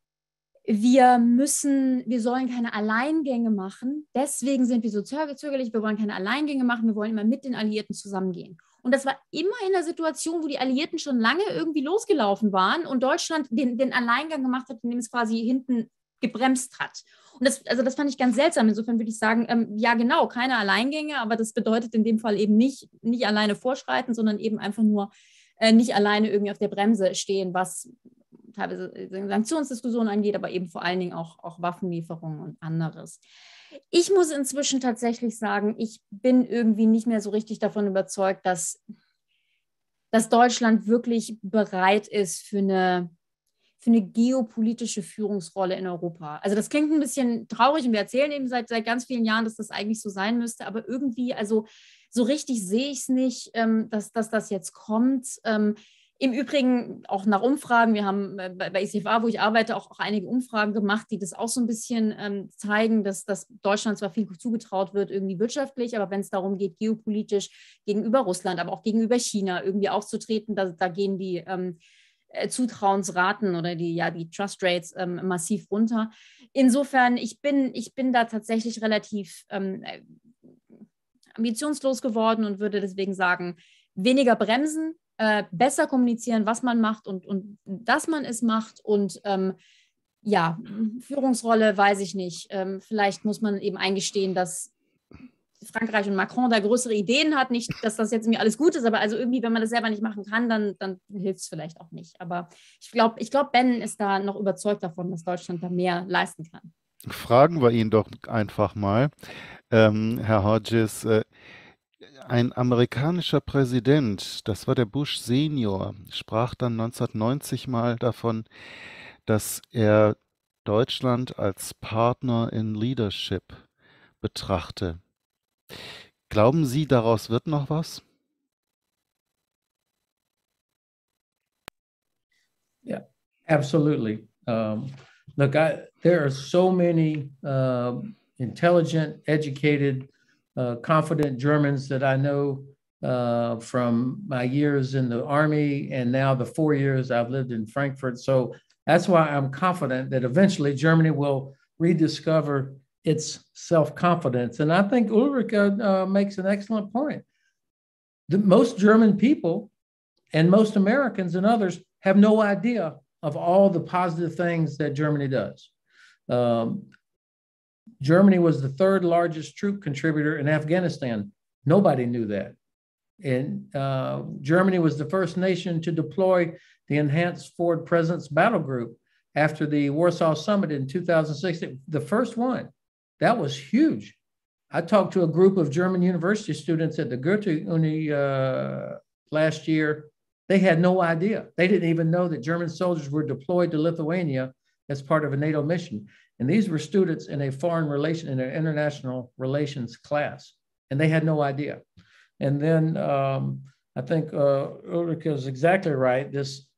wir müssen, wir sollen keine Alleingänge machen, deswegen sind wir so zögerlich, wir wollen keine Alleingänge machen, wir wollen immer mit den Alliierten zusammengehen. Und das war immer in der Situation, wo die Alliierten schon lange irgendwie losgelaufen waren und Deutschland den, den Alleingang gemacht hat, indem es quasi hinten gebremst hat. Und das, also das fand ich ganz seltsam. Insofern würde ich sagen, ähm, ja genau, keine Alleingänge, aber das bedeutet in dem Fall eben nicht, nicht alleine vorschreiten, sondern eben einfach nur äh, nicht alleine irgendwie auf der Bremse stehen, was teilweise Sanktionsdiskussionen angeht, aber eben vor allen Dingen auch, auch Waffenlieferungen und anderes. Ich muss inzwischen tatsächlich sagen, ich bin irgendwie nicht mehr so richtig davon überzeugt, dass, dass Deutschland wirklich bereit ist für eine für eine geopolitische Führungsrolle in Europa. Also das klingt ein bisschen traurig und wir erzählen eben seit, seit ganz vielen Jahren, dass das eigentlich so sein müsste, aber irgendwie, also so richtig sehe ich es nicht, ähm, dass, dass das jetzt kommt. Ähm, Im Übrigen auch nach Umfragen, wir haben äh, bei I C F A, wo ich arbeite, auch, auch einige Umfragen gemacht, die das auch so ein bisschen ähm, zeigen, dass, dass Deutschland zwar viel zugetraut wird, irgendwie wirtschaftlich, aber wenn es darum geht, geopolitisch gegenüber Russland, aber auch gegenüber China irgendwie aufzutreten, da, da gehen die ähm, Zutrauensraten oder die, ja, die Trust Rates ähm, massiv runter. Insofern, ich bin, ich bin da tatsächlich relativ ähm, ambitionslos geworden und würde deswegen sagen, weniger bremsen, äh, besser kommunizieren, was man macht und, und dass man es macht und ähm, ja, Führungsrolle weiß ich nicht. Ähm, vielleicht muss man eben eingestehen, dass Frankreich und Macron da größere Ideen hat, nicht, dass das jetzt irgendwie alles gut ist, aber also irgendwie, wenn man das selber nicht machen kann, dann, dann hilft es vielleicht auch nicht. Aber ich glaube, ich glaub, Ben ist da noch überzeugt davon, dass Deutschland da mehr leisten kann. Fragen wir ihn doch einfach mal, ähm, Herr Hodges. Äh, ein amerikanischer Präsident, das war der Bush Senior, sprach dann neunzehnhundertneunzig mal davon, dass er Deutschland als Partner in Leadership betrachte. Glauben Sie, daraus wird noch was? Yeah, absolutely. Um, look, I, there are so many uh, intelligent, educated, uh, confident Germans that I know uh, from my years in the Army and now the four years I've lived in Frankfurt. So that's why I'm confident that eventually Germany will rediscover its self-confidence. And I think Ulrike uh, makes an excellent point. The, most German people and most Americans and others have no idea of all the positive things that Germany does. Um, Germany was the third largest troop contributor in Afghanistan. Nobody knew that. And uh, Germany was the first nation to deploy the Enhanced Forward Presence Battle Group after the Warsaw Summit in two thousand sixteen, the first one. That was huge. I talked to a group of German university students at the Goethe-Uni uh, last year. They had no idea. They didn't even know that German soldiers were deployed to Lithuania as part of a NATO mission. And these were students in a foreign relation, in an international relations class. And they had no idea. And then um, I think uh, Ulrike is exactly right. This,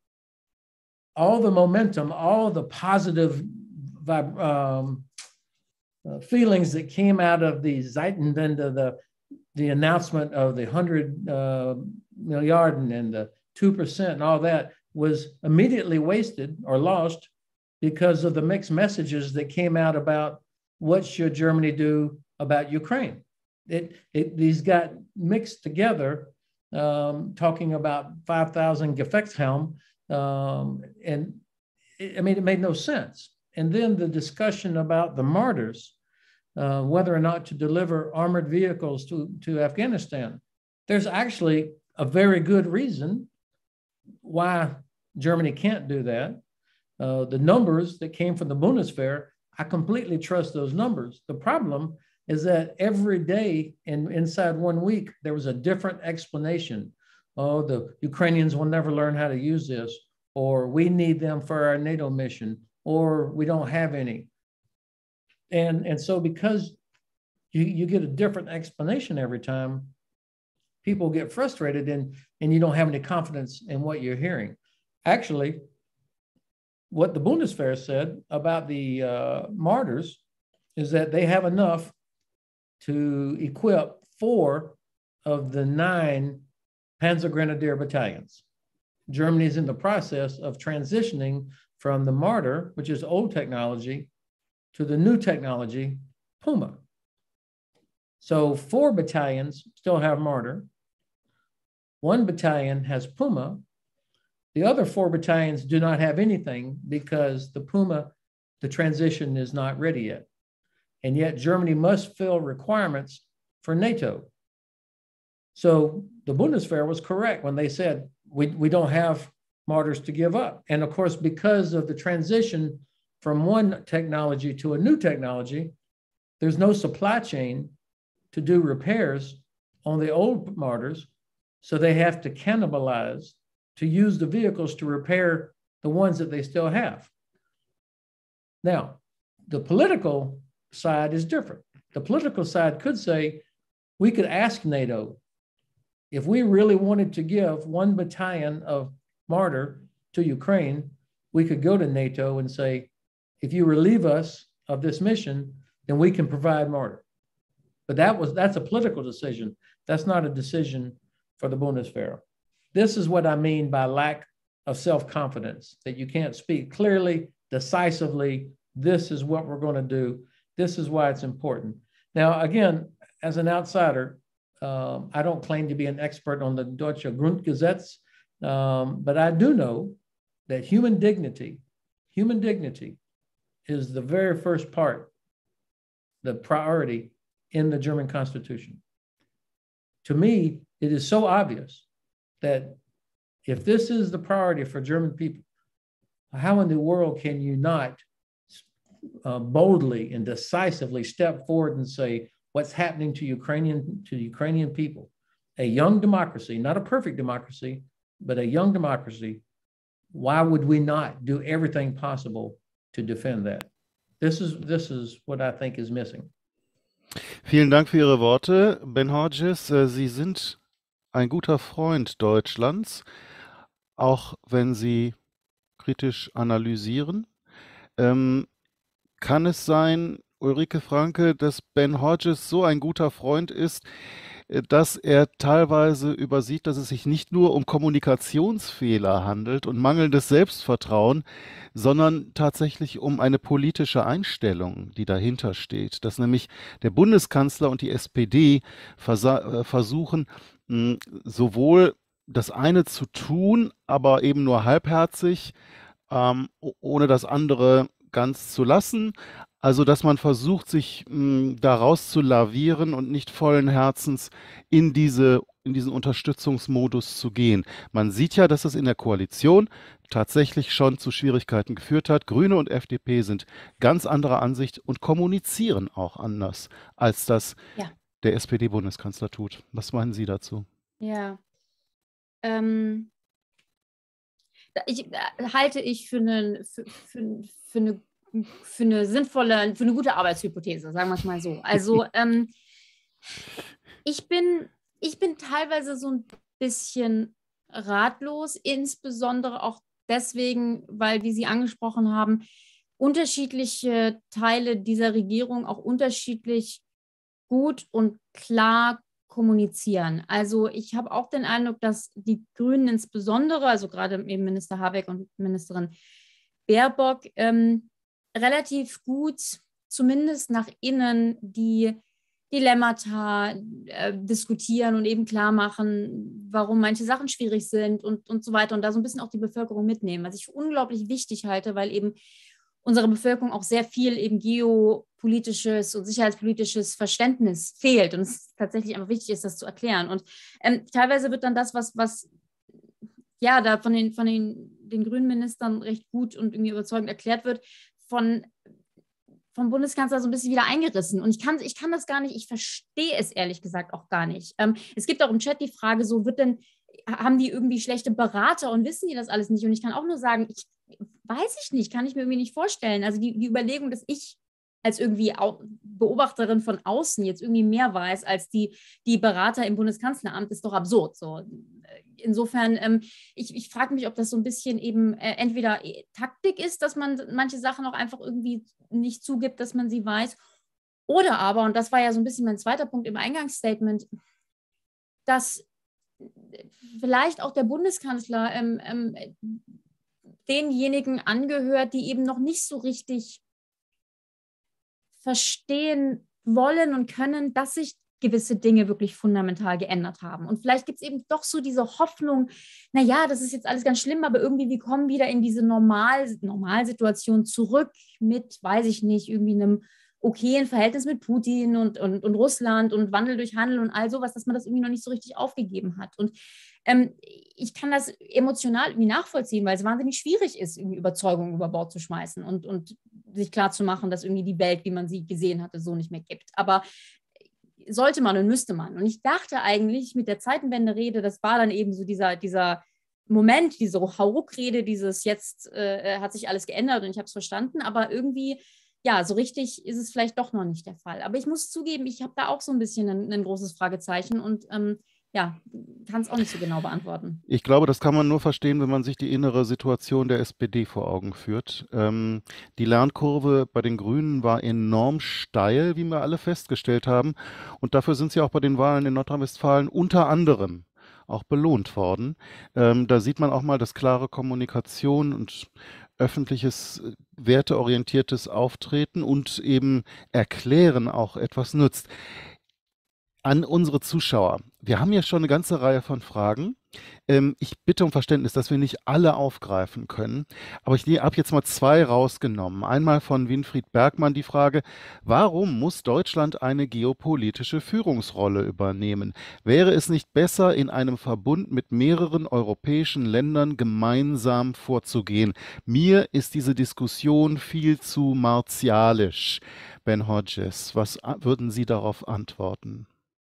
all the momentum, all the positive vib- um, uh, feelings that came out of the Zeitenwende, the, the announcement of the one hundred uh, milliarden and the two percent and all that was immediately wasted or lost because of the mixed messages that came out about what should Germany do about Ukraine. It, it, these got mixed together, um, talking about five thousand Gefechtshelm, um, and it, I mean, it made no sense. And then the discussion about the martyrs, uh, whether or not to deliver armored vehicles to, to Afghanistan. There's actually a very good reason why Germany can't do that. Uh, the numbers that came from the Bundeswehr, I completely trust those numbers. The problem is that every day and inside one week, there was a different explanation. Oh, the Ukrainians will never learn how to use this, or we need them for our NATO mission, or we don't have any. And, and so because you, you get a different explanation every time, people get frustrated and, and you don't have any confidence in what you're hearing. Actually, what the Bundeswehr said about the uh, martyrs is that they have enough to equip four of the nine Panzer Grenadier battalions. Germany is in the process of transitioning from the Marder, which is old technology, to the new technology, Puma. So four battalions still have Marder. One battalion has Puma. The other four battalions do not have anything because the Puma, the transition is not ready yet. And yet Germany must fill requirements for NATO. So the Bundeswehr was correct when they said, we, we don't have martyrs to give up. And of course, because of the transition from one technology to a new technology, there's no supply chain to do repairs on the old martyrs. So they have to cannibalize to use the vehicles to repair the ones that they still have. Now, the political side is different. The political side could say, we could ask NATO, if we really wanted to give one battalion of Marder to Ukraine, we could go to NATO and say, if you relieve us of this mission, then we can provide Marder. But that was, that's a political decision. That's not a decision for the Bundeswehr. This is what I mean by lack of self-confidence, that you can't speak clearly, decisively, this is what we're going to do. This is why it's important. Now, again, as an outsider, um, I don't claim to be an expert on the Deutsche Grundgesetz, um, but I do know that human dignity, human dignity is the very first part, the priority in the German Constitution. To me, it is so obvious that if this is the priority for German people, how in the world can you not uh, boldly and decisively step forward and say what's happening to Ukrainian, to Ukrainian people, a young democracy, not a perfect democracy, but a young democracy, why would we not do everything possible to defend that? This is, this is what I think is missing. Vielen Dank für Ihre Worte, Ben Hodges. Sie sind ein guter Freund Deutschlands, auch wenn Sie kritisch analysieren. Ähm, kann es sein, Ulrike Franke, dass Ben Hodges so ein guter Freund ist, dass er teilweise übersieht, dass es sich nicht nur um Kommunikationsfehler handelt und mangelndes Selbstvertrauen, sondern tatsächlich um eine politische Einstellung, die dahinter steht, dass nämlich der Bundeskanzler und die S P D versa- äh, versuchen, mh, sowohl das eine zu tun, aber eben nur halbherzig, ähm, ohne das andere ganz zu lassen. Also, dass man versucht, sich mh, daraus zu lavieren und nicht vollen Herzens in diese, in diesen Unterstützungsmodus zu gehen. Man sieht ja, dass es in der Koalition tatsächlich schon zu Schwierigkeiten geführt hat. Grüne und F D P sind ganz anderer Ansicht und kommunizieren auch anders, als das Ja. der S P D-Bundeskanzler tut. Was meinen Sie dazu? Ja. Ähm, ich, äh, halte ich für eine, für, für, für eine für eine sinnvolle, für eine gute Arbeitshypothese, sagen wir es mal so. Also ähm, ich bin, ich bin teilweise so ein bisschen ratlos, insbesondere auch deswegen, weil, wie Sie angesprochen haben, unterschiedliche Teile dieser Regierung auch unterschiedlich gut und klar kommunizieren. Also ich habe auch den Eindruck, dass die Grünen insbesondere, also gerade eben Minister Habeck und Ministerin Baerbock, ähm, relativ gut, zumindest nach innen, die Dilemmata äh, diskutieren und eben klar machen, warum manche Sachen schwierig sind und, und so weiter und da so ein bisschen auch die Bevölkerung mitnehmen. Was ich für unglaublich wichtig halte, weil eben unserer Bevölkerung auch sehr viel eben geopolitisches und sicherheitspolitisches Verständnis fehlt und es tatsächlich einfach wichtig ist, das zu erklären. Und ähm, teilweise wird dann das, was, was ja da von den, von den, den grünen Ministern recht gut und irgendwie überzeugend erklärt wird, von, vom Bundeskanzler so ein bisschen wieder eingerissen. Und ich kann, ich kann das gar nicht, ich verstehe es ehrlich gesagt auch gar nicht. Ähm, es gibt auch im Chat die Frage, so wird denn, haben die irgendwie schlechte Berater und wissen die das alles nicht? Und ich kann auch nur sagen, ich weiß ich nicht, kann ich mir irgendwie nicht vorstellen. Also die, die Überlegung, dass ich als irgendwie auch Beobachterin von außen jetzt irgendwie mehr weiß als die, die Berater im Bundeskanzleramt, ist doch absurd. So. Insofern, ähm, ich, ich frage mich, ob das so ein bisschen eben äh, entweder Taktik ist, dass man manche Sachen auch einfach irgendwie nicht zugibt, dass man sie weiß, oder aber, und das war ja so ein bisschen mein zweiter Punkt im Eingangsstatement, dass vielleicht auch der Bundeskanzler ähm, ähm, denjenigen angehört, die eben noch nicht so richtig verstehen wollen und können, dass sich gewisse Dinge wirklich fundamental geändert haben. Und vielleicht gibt es eben doch so diese Hoffnung, naja, das ist jetzt alles ganz schlimm, aber irgendwie wir kommen wieder in diese Normal Normalsituation zurück mit, weiß ich nicht, irgendwie einem okayen Verhältnis mit Putin und, und, und Russland und Wandel durch Handel und all sowas, dass man das irgendwie noch nicht so richtig aufgegeben hat. Und ähm, ich kann das emotional irgendwie nachvollziehen, weil es wahnsinnig schwierig ist, irgendwie Überzeugungen über Bord zu schmeißen und, und sich klarzumachen, dass irgendwie die Welt, wie man sie gesehen hatte, so nicht mehr gibt. Aber sollte man und müsste man. Und ich dachte eigentlich mit der Zeitenwende-Rede, das war dann eben so dieser, dieser Moment, diese Hauruck-Rede, dieses jetzt äh, hat sich alles geändert und ich habe es verstanden, aber irgendwie, ja, so richtig ist es vielleicht doch noch nicht der Fall. Aber ich muss zugeben, ich habe da auch so ein bisschen ein, ein großes Fragezeichen und ähm, ja, kann es auch nicht so genau beantworten. Ich glaube, das kann man nur verstehen, wenn man sich die innere Situation der S P D vor Augen führt. Ähm, die Lernkurve bei den Grünen war enorm steil, wie wir alle festgestellt haben. Und dafür sind sie auch bei den Wahlen in Nordrhein-Westfalen unter anderem auch belohnt worden. Ähm, da sieht man auch mal, dass klare Kommunikation und öffentliches, werteorientiertes Auftreten und eben Erklären auch etwas nützt. An unsere Zuschauer. Wir haben ja schon eine ganze Reihe von Fragen. Ähm, ich bitte um Verständnis, dass wir nicht alle aufgreifen können. Aber ich habe jetzt mal zwei rausgenommen. Einmal von Winfried Bergmann die Frage, warum muss Deutschland eine geopolitische Führungsrolle übernehmen? Wäre es nicht besser, in einem Verbund mit mehreren europäischen Ländern gemeinsam vorzugehen? Mir ist diese Diskussion viel zu martialisch. Ben Hodges, was würden Sie darauf antworten?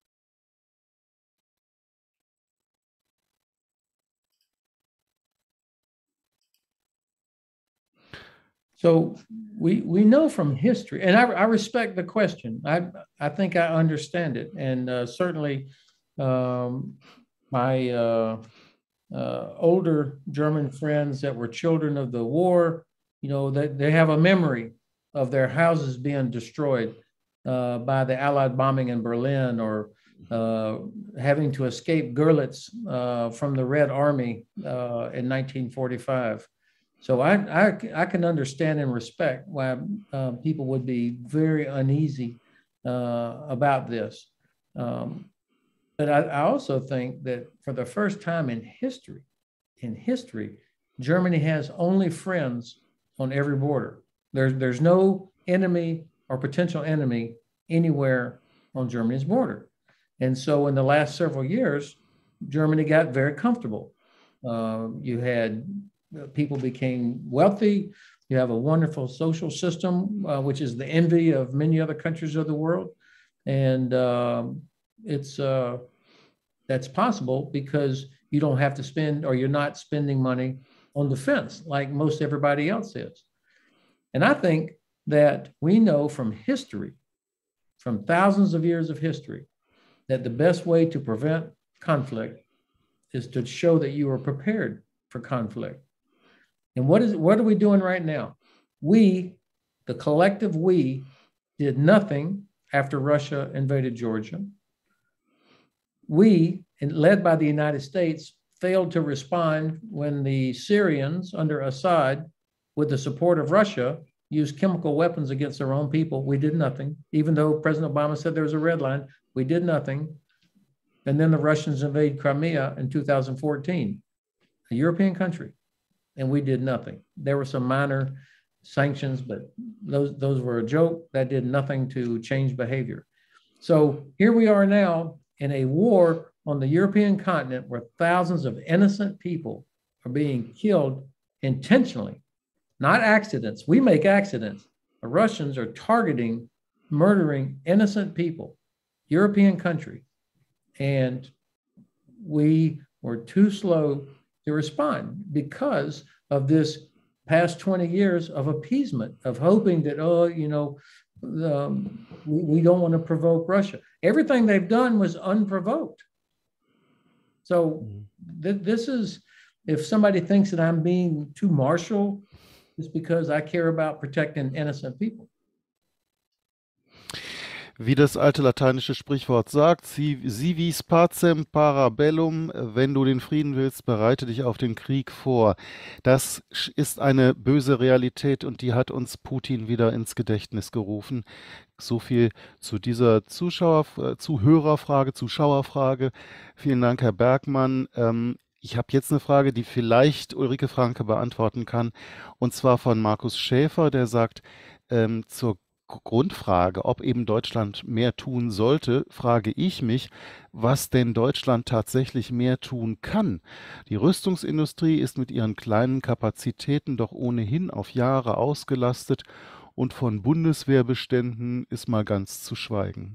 So we we know from history, and I, I respect the question. I I think I understand it, and uh, certainly um, my uh, uh, older German friends that were children of the war, you know, that they have a memory of their houses being destroyed uh, by the Allied bombing in Berlin, or uh, having to escape Görlitz uh, from the Red Army uh, in nineteen forty-five. So I, I, I can understand and respect why uh, people would be very uneasy uh, about this. Um, but I, I also think that for the first time in history, in history, Germany has only friends on every border. There's, there's no enemy or potential enemy anywhere on Germany's border. And so in the last several years, Germany got very comfortable. Uh, you had people became wealthy. You have a wonderful social system, uh, which is the envy of many other countries of the world. And um, it's uh, that's possible because you don't have to spend, or you're not spending money on defense like most everybody else is. And I think that we know from history, from thousands of years of history, that the best way to prevent conflict is to show that you are prepared for conflict. And what is what are we doing right now? We, the collective we, did nothing after Russia invaded Georgia. We, led by the United States, failed to respond when the Syrians under Assad, with the support of Russia, used chemical weapons against their own people. We did nothing. Even though President Obama said there was a red line, we did nothing. And then the Russians invade Crimea in two thousand fourteen, a European country. And we did nothing. There were some minor sanctions, but those, those were a joke. That did nothing to change behavior. So here we are now in a war on the European continent where thousands of innocent people are being killed intentionally, not accidents. We make accidents. Russians are targeting, murdering innocent people, European country, and we were too slow to respond because of this past twenty years of appeasement, of hoping that, oh, you know, um, we, we don't want to provoke Russia. Everything they've done was unprovoked. So th- this is, if somebody thinks that I'm being too martial, it's because I care about protecting innocent people. Wie das alte lateinische Sprichwort sagt, si, si vis pacem para bellum, wenn du den Frieden willst, bereite dich auf den Krieg vor. Das ist eine böse Realität und die hat uns Putin wieder ins Gedächtnis gerufen. So viel zu dieser Zuschauer, äh, Zuhörerfrage, Zuschauerfrage. Vielen Dank, Herr Bergmann. Ähm, ich habe jetzt eine Frage, die vielleicht Ulrike Franke beantworten kann, und zwar von Markus Schäfer, der sagt, ähm, zur Grundfrage, ob eben Deutschland mehr tun sollte, frage ich mich, was denn Deutschland tatsächlich mehr tun kann. Die Rüstungsindustrie ist mit ihren kleinen Kapazitäten doch ohnehin auf Jahre ausgelastet und von Bundeswehrbeständen ist mal ganz zu schweigen.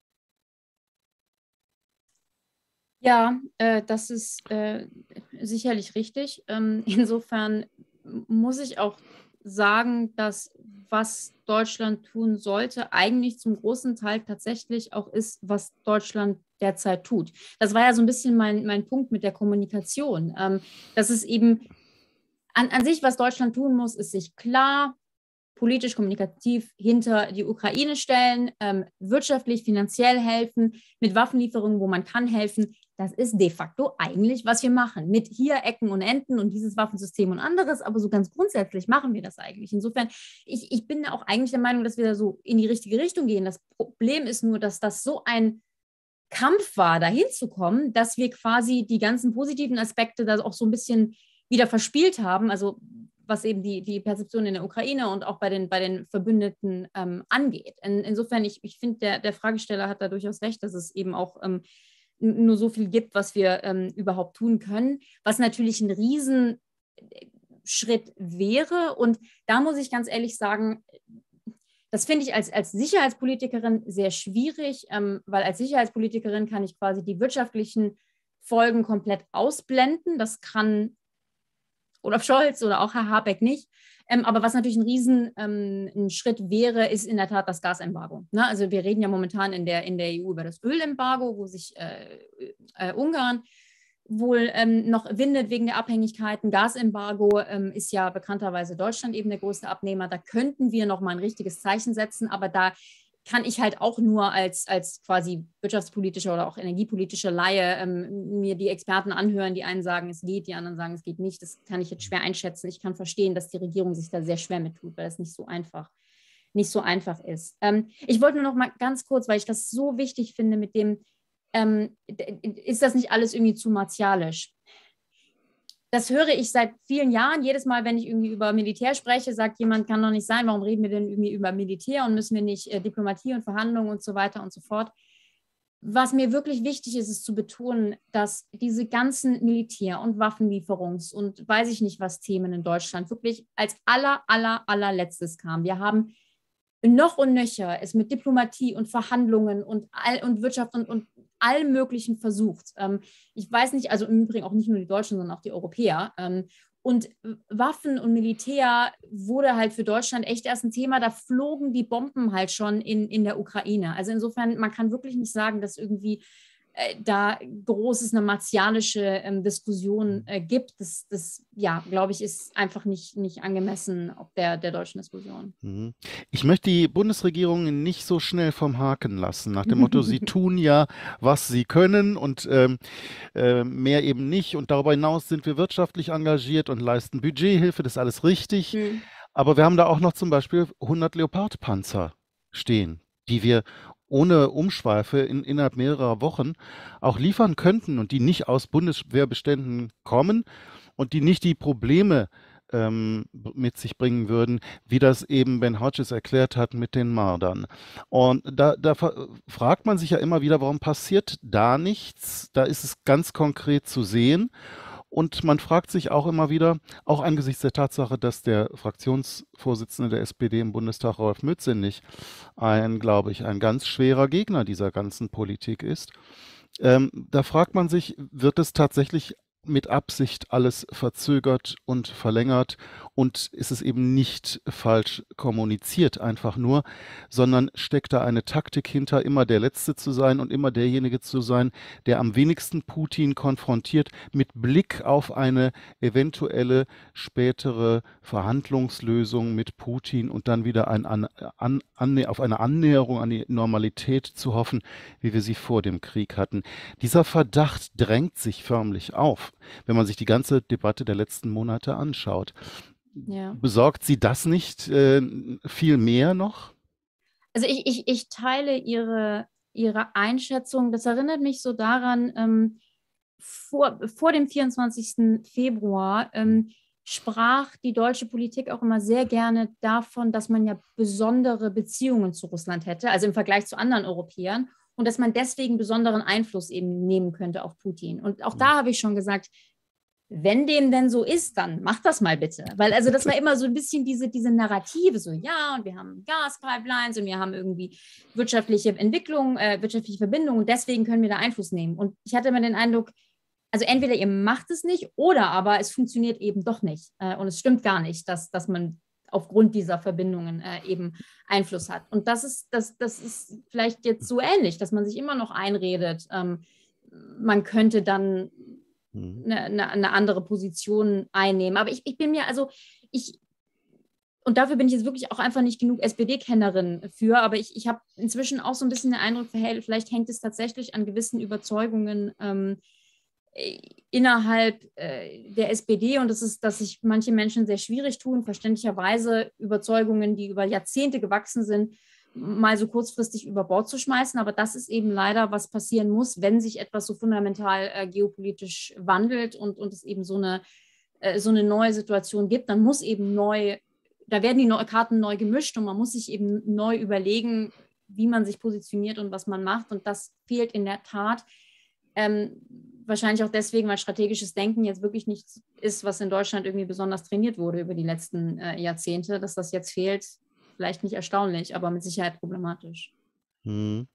Ja, äh, das ist äh, sicherlich richtig. Ähm, insofern muss ich auch sagen, dass was Deutschland tun sollte, eigentlich zum großen Teil tatsächlich auch ist, was Deutschland derzeit tut. Das war ja so ein bisschen mein, mein Punkt mit der Kommunikation. Ähm, dass es eben an, an sich, was Deutschland tun muss, ist sich klar politisch, kommunikativ hinter die Ukraine stellen, ähm, wirtschaftlich, finanziell helfen, mit Waffenlieferungen, wo man kann, helfen. Das ist de facto eigentlich, was wir machen. Mit hier Ecken und Enden und dieses Waffensystem und anderes, aber so ganz grundsätzlich machen wir das eigentlich. Insofern, ich, ich bin auch eigentlich der Meinung, dass wir da so in die richtige Richtung gehen. Das Problem ist nur, dass das so ein Kampf war, dahin zu kommen, dass wir quasi die ganzen positiven Aspekte da auch so ein bisschen wieder verspielt haben. Also was eben die, die Perzeption in der Ukraine und auch bei den, bei den Verbündeten ähm, angeht. In, insofern, ich, ich finde, der, der Fragesteller hat da durchaus recht, dass es eben auch ähm, nur so viel gibt, was wir ähm, überhaupt tun können, was natürlich ein Riesenschritt wäre. Und da muss ich ganz ehrlich sagen, das finde ich als, als Sicherheitspolitikerin sehr schwierig, ähm, weil als Sicherheitspolitikerin kann ich quasi die wirtschaftlichen Folgen komplett ausblenden. Das kann Olaf Scholz oder auch Herr Habeck nicht. Ähm, aber was natürlich ein riesen ähm, ein Schritt wäre, ist in der Tat das Gasembargo. Ne? Also wir reden ja momentan in der, in der E U über das Ölembargo, wo sich äh, äh, Ungarn wohl ähm, noch windet wegen der Abhängigkeiten. Gasembargo ähm, ist ja bekannterweise Deutschland eben der größte Abnehmer. Da könnten wir noch mal ein richtiges Zeichen setzen, aber da kann ich halt auch nur als, als quasi wirtschaftspolitische oder auch energiepolitische Laie ähm, mir die Experten anhören. Die einen sagen, es geht, die anderen sagen, es geht nicht. Das kann ich jetzt schwer einschätzen. Ich kann verstehen, dass die Regierung sich da sehr schwer mit tut, weil es nicht so einfach, nicht so einfach ist. Ähm, ich wollte nur noch mal ganz kurz, weil ich das so wichtig finde mit dem, ähm, ist das nicht alles irgendwie zu martialisch? Das höre ich seit vielen Jahren. Jedes Mal, wenn ich irgendwie über Militär spreche, sagt jemand, kann doch nicht sein, warum reden wir denn irgendwie über Militär und müssen wir nicht äh, Diplomatie und Verhandlungen und so weiter und so fort. Was mir wirklich wichtig ist, ist zu betonen, dass diese ganzen Militär- und Waffenlieferungs- und weiß ich nicht was Themen in Deutschland wirklich als aller, aller, allerletztes kam. Wir haben noch und nöcher es mit Diplomatie und Verhandlungen und, all, und Wirtschaft und, und allem Möglichen versucht. Ähm, ich weiß nicht, also im Übrigen auch nicht nur die Deutschen, sondern auch die Europäer. Ähm, und Waffen und Militär wurde halt für Deutschland echt erst ein Thema, da flogen die Bomben halt schon in, in der Ukraine. Also insofern, man kann wirklich nicht sagen, dass irgendwie äh, da großes eine martialische ähm, Diskussion äh, gibt. Das, das ja, glaube ich, ist einfach nicht, nicht angemessen auf der, der deutschen Diskussion. Ich möchte die Bundesregierung nicht so schnell vom Haken lassen, nach dem Motto, sie tun ja, was sie können und ähm, äh, mehr eben nicht. Und darüber hinaus sind wir wirtschaftlich engagiert und leisten Budgethilfe, das ist alles richtig. Mhm. Aber wir haben da auch noch zum Beispiel hundert Leopard-Panzer stehen, die wir ohne Umschweife in, innerhalb mehrerer Wochen auch liefern könnten und die nicht aus Bundeswehrbeständen kommen und die nicht die Probleme ähm, mit sich bringen würden, wie das eben Ben Hodges erklärt hat mit den Mardern. Und da, da fragt man sich ja immer wieder, warum passiert da nichts? Da ist es ganz konkret zu sehen. Und man fragt sich auch immer wieder, auch angesichts der Tatsache, dass der Fraktionsvorsitzende der S P D im Bundestag, Rolf Mützenich, ein, glaube ich, ein ganz schwerer Gegner dieser ganzen Politik ist. Ähm, da fragt man sich, wird es tatsächlich mit Absicht alles verzögert und verlängert und ist es eben nicht falsch kommuniziert einfach nur, sondern steckt da eine Taktik hinter, immer der Letzte zu sein und immer derjenige zu sein, der am wenigsten Putin konfrontiert, mit Blick auf eine eventuelle spätere Verhandlungslösung mit Putin und dann wieder ein, an, an, an, auf eine Annäherung an die Normalität zu hoffen, wie wir sie vor dem Krieg hatten. Dieser Verdacht drängt sich förmlich auf, wenn man sich die ganze Debatte der letzten Monate anschaut. Ja. Besorgt Sie das nicht äh, viel mehr noch? Also ich, ich, ich teile Ihre, Ihre Einschätzung. Das erinnert mich so daran, ähm, vor, vor dem vierundzwanzigsten Februar ähm, sprach die deutsche Politik auch immer sehr gerne davon, dass man ja besondere Beziehungen zu Russland hätte, also im Vergleich zu anderen Europäern, und dass man deswegen besonderen Einfluss eben nehmen könnte auf Putin. Und auch da habe ich schon gesagt, wenn dem denn so ist, dann mach das mal bitte. Weil also das war immer so ein bisschen diese, diese Narrative, so ja, und wir haben Gaspipelines und wir haben irgendwie wirtschaftliche Entwicklung, äh, wirtschaftliche Verbindungen und deswegen können wir da Einfluss nehmen. Und ich hatte immer den Eindruck, also entweder ihr macht es nicht oder aber es funktioniert eben doch nicht. Äh, und es stimmt gar nicht, dass, dass man aufgrund dieser Verbindungen äh, eben Einfluss hat. Und das ist, das, das ist vielleicht jetzt so ähnlich, dass man sich immer noch einredet, ähm, man könnte dann eine, eine, eine andere Position einnehmen. Aber ich, ich bin mir, also ich, und dafür bin ich jetzt wirklich auch einfach nicht genug S P D-Kennerin für, aber ich, ich habe inzwischen auch so ein bisschen den Eindruck, vielleicht hängt es tatsächlich an gewissen Überzeugungen ähm, innerhalb äh, der S P D, und das ist, dass sich manche Menschen sehr schwierig tun, verständlicherweise Überzeugungen, die über Jahrzehnte gewachsen sind, mal so kurzfristig über Bord zu schmeißen. Aber das ist eben leider, was passieren muss, wenn sich etwas so fundamental äh, geopolitisch wandelt und, und es eben so eine, äh, so eine neue Situation gibt, dann muss eben neu, da werden die neue Karten neu gemischt und man muss sich eben neu überlegen, wie man sich positioniert und was man macht. Und das fehlt in der Tat. Ähm, wahrscheinlich auch deswegen, weil strategisches Denken jetzt wirklich nichts ist, was in Deutschland irgendwie besonders trainiert wurde über die letzten äh, Jahrzehnte. Dass das jetzt fehlt, vielleicht nicht erstaunlich, aber mit Sicherheit problematisch. Hm.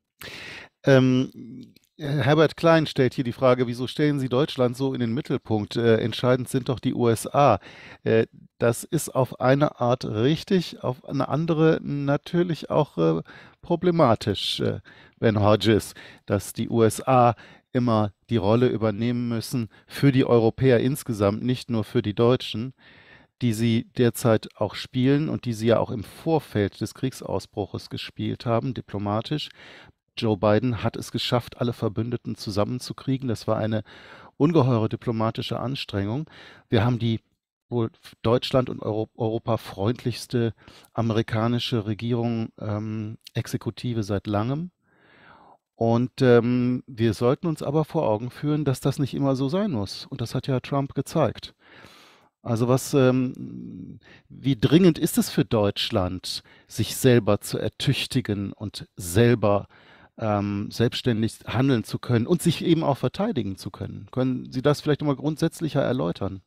Ähm, Herbert Klein stellt hier die Frage, wieso stellen Sie Deutschland so in den Mittelpunkt? Äh, entscheidend sind doch die U S A. Äh, das ist auf eine Art richtig, auf eine andere natürlich auch äh, problematisch, äh, Ben Hodges, dass die U S A immer die Rolle übernehmen müssen für die Europäer insgesamt, nicht nur für die Deutschen, die sie derzeit auch spielen und die sie ja auch im Vorfeld des Kriegsausbruches gespielt haben, diplomatisch. Joe Biden hat es geschafft, alle Verbündeten zusammenzukriegen. Das war eine ungeheure diplomatische Anstrengung. Wir haben die wohl Deutschland und Euro Europa freundlichste amerikanische Regierung, ähm, Exekutive seit langem. Und ähm, wir sollten uns aber vor Augen führen, dass das nicht immer so sein muss. Und das hat ja Trump gezeigt. Also was, ähm, wie dringend ist es für Deutschland, sich selber zu ertüchtigen und selber ähm, selbstständig handeln zu können und sich eben auch verteidigen zu können? Können Sie das vielleicht nochmal grundsätzlicher erläutern?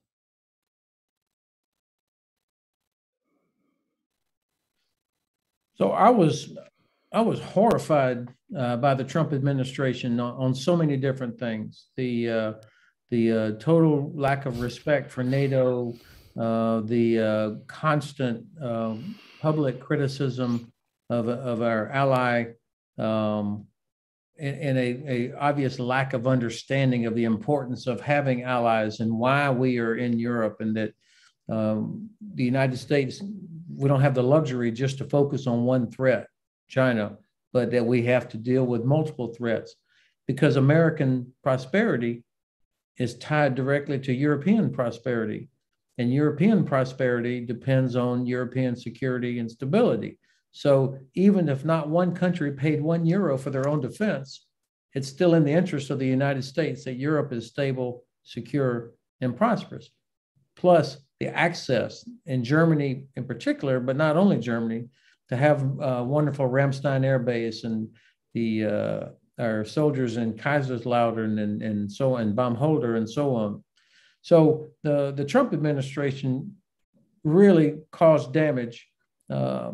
So I was I was horrified uh, by the Trump administration on, on so many different things. The uh, the uh, total lack of respect for NATO, uh, the uh, constant uh, public criticism of, of our ally, um, and, and a, a obvious lack of understanding of the importance of having allies and why we are in Europe, and that um, the United States, we don't have the luxury just to focus on one threat, China, but that we have to deal with multiple threats, because American prosperity is tied directly to European prosperity. And European prosperity depends on European security and stability. So even if not one country paid one euro for their own defense, it's still in the interest of the United States that Europe is stable, secure, and prosperous. Plus the access in Germany in particular, but not only Germany, to have a wonderful Ramstein Air Base and the uh, our soldiers in Kaiserslautern and, and so on, Baumholder and so on. So the, the Trump administration really caused damage. Uh,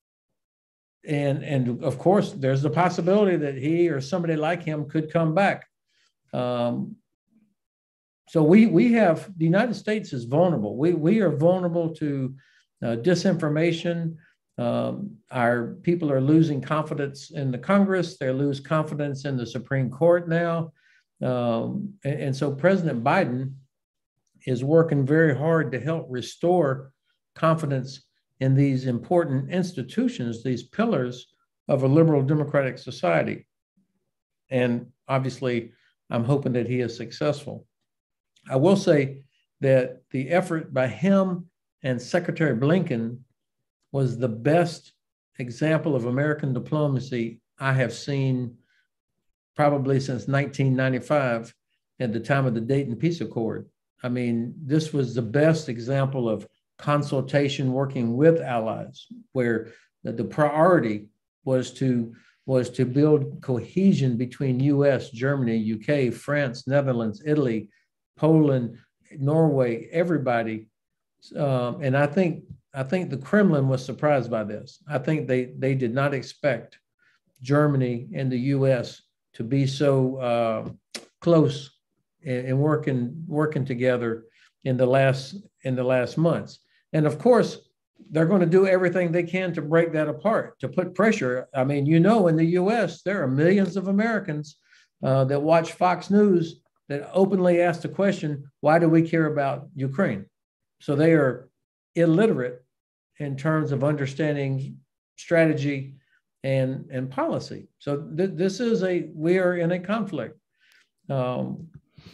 and, and of course, there's the possibility that he or somebody like him could come back. Um, so we, we have, the United States is vulnerable. We, we are vulnerable to uh, disinformation. Um, our people are losing confidence in the Congress. They lose confidence in the Supreme Court now. Um, and, and so President Biden is working very hard to help restore confidence in these important institutions, these pillars of a liberal democratic society. And obviously, I'm hoping that he is successful. I will say that the effort by him and Secretary Blinken was the best example of American diplomacy I have seen probably since nineteen ninety-five at the time of the Dayton Peace Accord. I mean, this was the best example of consultation working with allies, where the, the priority was to, was to build cohesion between U S, Germany, U K, France, Netherlands, Italy, Poland, Norway, everybody. Um, and I think I think the Kremlin was surprised by this. I think they, they did not expect Germany and the U S to be so uh, close and, and working working together in the last in the last months. And of course, they're going to do everything they can to break that apart, to put pressure. I mean, you know, in the U S, there are millions of Americans uh, that watch Fox News that openly ask the question, why do we care about Ukraine? So they are illiterate in terms of understanding strategy and, and policy. So th this is a, we are in a conflict. Um,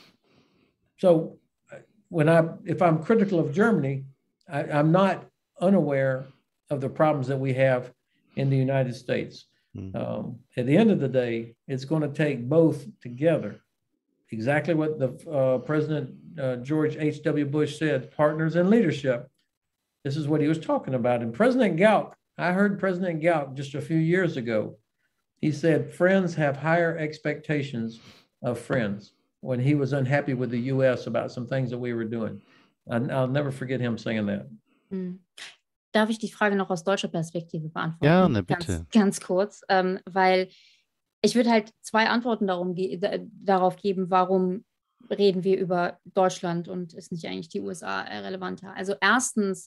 so when I, if I'm critical of Germany, I, I'm not unaware of the problems that we have in the United States. Mm. Um, at the end of the day, it's going to take both together. Exactly what the uh, President uh, George H W Bush said, partners in leadership. This is what he was talking about. And President Gauck, I heard President Gauck just a few years ago. He said, friends have higher expectations of friends, when he was unhappy with the U S about some things that we were doing. And I'll never forget him saying that. Hm. Darf ich die Frage noch aus deutscher Perspektive beantworten? Ja, ne, bitte. Ganz, ganz kurz, ähm, weil ich würde halt zwei Antworten darum ge darauf geben, warum reden wir über Deutschland und ist nicht eigentlich die U S A relevanter. Also erstens,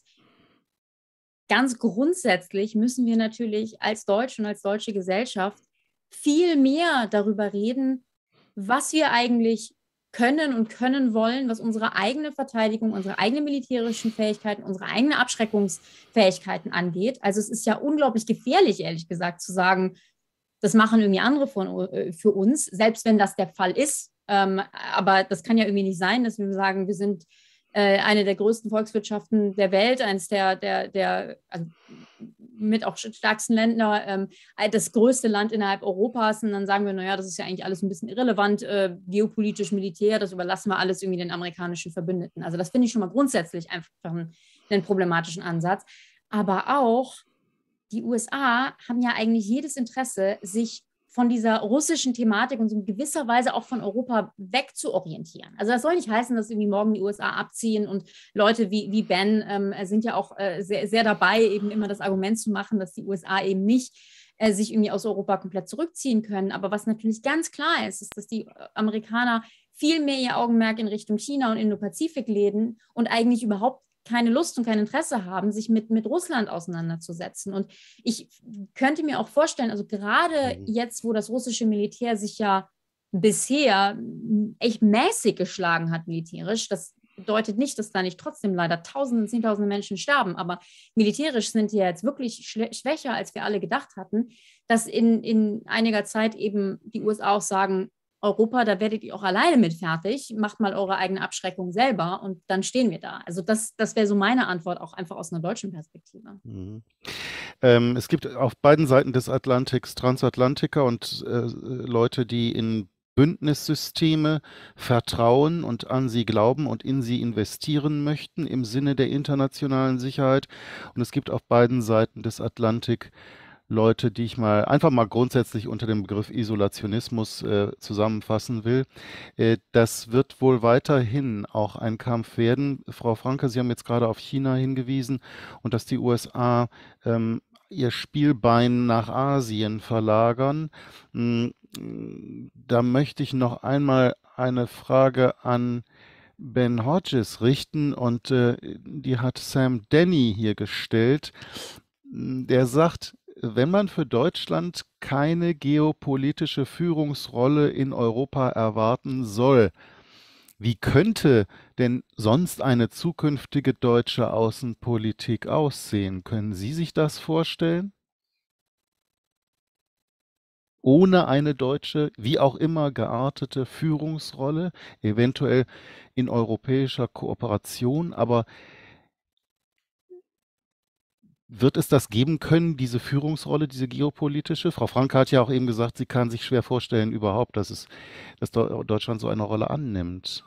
ganz grundsätzlich müssen wir natürlich als Deutsche und als deutsche Gesellschaft viel mehr darüber reden, was wir eigentlich können und können wollen, was unsere eigene Verteidigung, unsere eigenen militärischen Fähigkeiten, unsere eigenen Abschreckungsfähigkeiten angeht. Also es ist ja unglaublich gefährlich, ehrlich gesagt, zu sagen, das machen irgendwie andere von, äh, für uns, selbst wenn das der Fall ist. Ähm, aber das kann ja irgendwie nicht sein, dass wir sagen, wir sind äh, eine der größten Volkswirtschaften der Welt, eines der, der, der also mit auch stärksten Länder, ähm, das größte Land innerhalb Europas. Und dann sagen wir, naja, das ist ja eigentlich alles ein bisschen irrelevant, äh, geopolitisch, militär, das überlassen wir alles irgendwie den amerikanischen Verbündeten. Also das finde ich schon mal grundsätzlich einfach einen, einen problematischen Ansatz. Aber auch die U S A haben ja eigentlich jedes Interesse, sich von dieser russischen Thematik und so in gewisser Weise auch von Europa wegzuorientieren. Also das soll nicht heißen, dass irgendwie morgen die U S A abziehen und Leute wie, wie Ben ähm, sind ja auch äh, sehr, sehr dabei, eben immer das Argument zu machen, dass die U S A eben nicht äh, sich irgendwie aus Europa komplett zurückziehen können. Aber was natürlich ganz klar ist, ist, dass die Amerikaner viel mehr ihr Augenmerk in Richtung China und Indo-Pazifik legen und eigentlich überhaupt keine Lust und kein Interesse haben, sich mit, mit Russland auseinanderzusetzen. Und ich könnte mir auch vorstellen, also gerade jetzt, wo das russische Militär sich ja bisher echt mäßig geschlagen hat militärisch, das bedeutet nicht, dass da nicht trotzdem leider Tausende, Zehntausende Menschen sterben, aber militärisch sind die jetzt wirklich schwächer, als wir alle gedacht hatten, dass in, in einiger Zeit eben die U S A auch sagen, Europa, da werdet ihr auch alleine mit fertig, macht mal eure eigene Abschreckung selber und dann stehen wir da. Also das, das wäre so meine Antwort, auch einfach aus einer deutschen Perspektive. Mhm. Ähm, es gibt auf beiden Seiten des Atlantiks Transatlantiker und äh, Leute, die in Bündnissysteme vertrauen und an sie glauben und in sie investieren möchten im Sinne der internationalen Sicherheit. Und es gibt auf beiden Seiten des Atlantik Leute, die ich mal einfach mal grundsätzlich unter dem Begriff Isolationismus äh, zusammenfassen will. Äh, das wird wohl weiterhin auch ein Kampf werden. Frau Franke, Sie haben jetzt gerade auf China hingewiesen und dass die U S A ähm, ihr Spielbein nach Asien verlagern. Hm, Da möchte ich noch einmal eine Frage an Ben Hodges richten und äh, die hat Sam Denny hier gestellt. Der sagt, wenn man für Deutschland keine geopolitische Führungsrolle in Europa erwarten soll, wie könnte denn sonst eine zukünftige deutsche Außenpolitik aussehen? Können Sie sich das vorstellen? Ohne eine deutsche, wie auch immer geartete Führungsrolle, eventuell in europäischer Kooperation, aber wird es das geben können, diese Führungsrolle, diese geopolitische? Frau Franke hat ja auch eben gesagt, sie kann sich schwer vorstellen überhaupt, dass es, dass Deu- Deutschland so eine Rolle annimmt.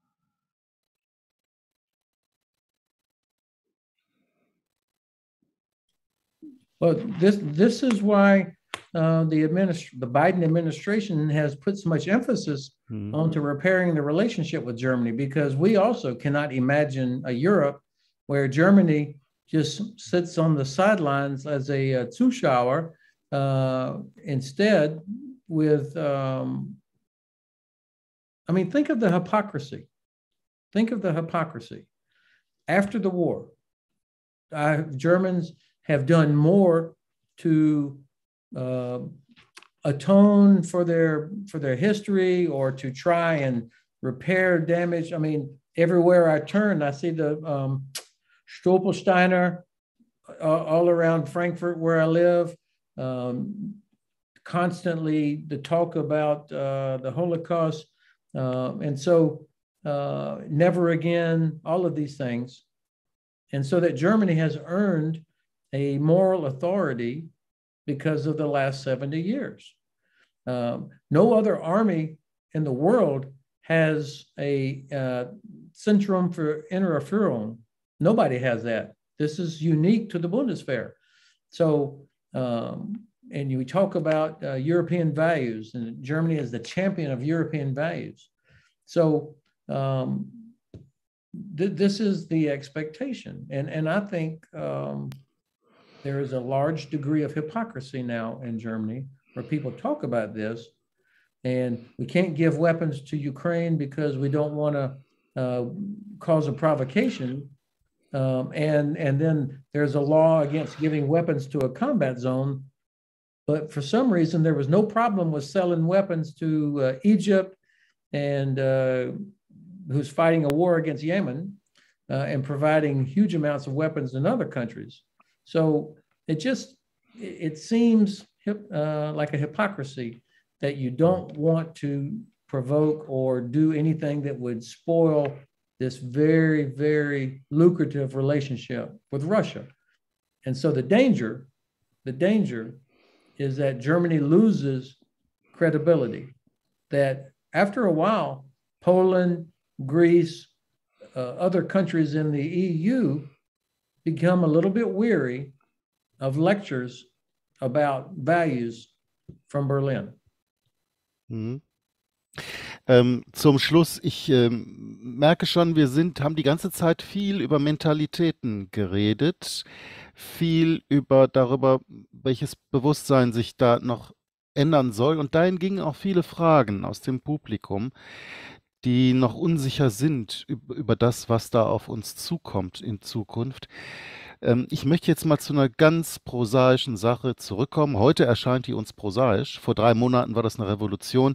Well, this this is why uh, the administ- the Biden administration has put so much emphasis Hm. onto repairing the relationship with Germany, because we also cannot imagine a Europe where Germany just sits on the sidelines as a, a Zuschauer, uh, instead with, um, I mean, think of the hypocrisy. Think of the hypocrisy. After the war, uh, Germans have done more to uh, atone for their for their history or to try and repair damage. I mean, everywhere I turn, I see the um, Stolpersteiner uh, all around Frankfurt where I live. Um, constantly the talk about uh, the Holocaust. Uh, and so uh, never again, all of these things. And so that Germany has earned a moral authority because of the last seventy years. Um, no other army in the world has a uh, Zentrum für innere Führung. Nobody has that. This is unique to the Bundeswehr. So, um, and you talk about uh, European values, and Germany is the champion of European values. So um, th- this is the expectation. And, and I think um, there is a large degree of hypocrisy now in Germany where people talk about this, and we can't give weapons to Ukraine because we don't want to uh, cause a provocation. Um, and, and then there's a law against giving weapons to a combat zone. But for some reason, there was no problem with selling weapons to uh, Egypt, and uh, who's fighting a war against Yemen, uh, and providing huge amounts of weapons in other countries. So it just, it seems uh, like a hypocrisy that you don't want to provoke or do anything that would spoil this very, very lucrative relationship with Russia. And so the danger, the danger is that Germany loses credibility, that after a while, Poland, Greece, uh, other countries in the E U become a little bit weary of lectures about values from Berlin. Mhm. Ähm, zum Schluss, ich ähm, merke schon, wir sind, haben die ganze Zeit viel über Mentalitäten geredet, viel über darüber, welches Bewusstsein sich da noch ändern soll. Und dahin gingen auch viele Fragen aus dem Publikum, die noch unsicher sind über, über das, was da auf uns zukommt in Zukunft. Ähm, ich möchte jetzt mal zu einer ganz prosaischen Sache zurückkommen. Heute erscheint die uns prosaisch. Vor drei Monaten war das eine Revolution.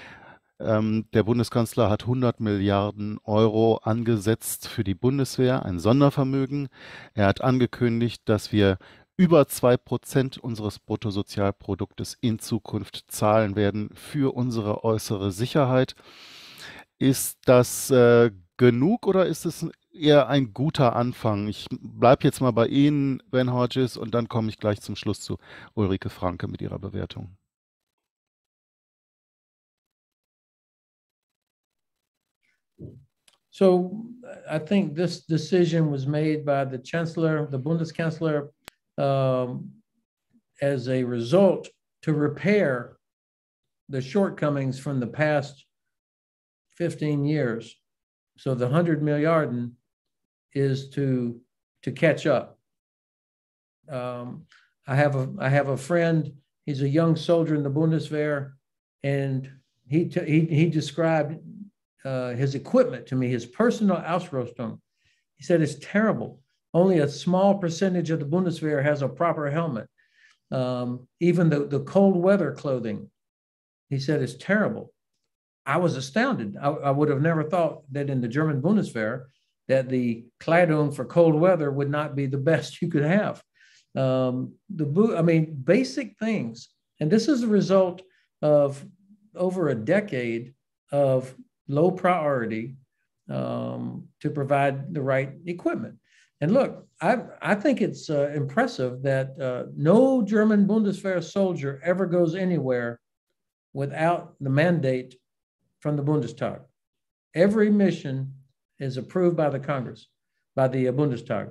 Ähm, der Bundeskanzler hat hundert Milliarden Euro angesetzt für die Bundeswehr, ein Sondervermögen. Er hat angekündigt, dass wir über zwei Prozent unseres Bruttosozialproduktes in Zukunft zahlen werden für unsere äußere Sicherheit. Ist das äh, genug oder ist es eher ein guter Anfang? Ich bleibe jetzt mal bei Ihnen, Ben Hodges, und dann komme ich gleich zum Schluss zu Ulrike Franke mit ihrer Bewertung. So I think this decision was made by the Chancellor, the Bundeskanzler, um, as a result to repair the shortcomings from the past fifteen years. So the one hundred Milliarden is to, to catch up. Um, I have a I have a friend, he's a young soldier in the Bundeswehr, and he, t- he, he described uh, his equipment to me, his personal Ausrüstung. He said, it's terrible. Only a small percentage of the Bundeswehr has a proper helmet. Um, even the, the cold weather clothing, he said, is terrible. I was astounded. I, I would have never thought that in the German Bundeswehr that the Kleidung for cold weather would not be the best you could have. Um, the I mean, basic things. And this is a result of over a decade of low priority um, to provide the right equipment. And look, I, I think it's uh, impressive that uh, no German Bundeswehr soldier ever goes anywhere without the mandate from the Bundestag. Every mission is approved by the Congress, by the uh, Bundestag.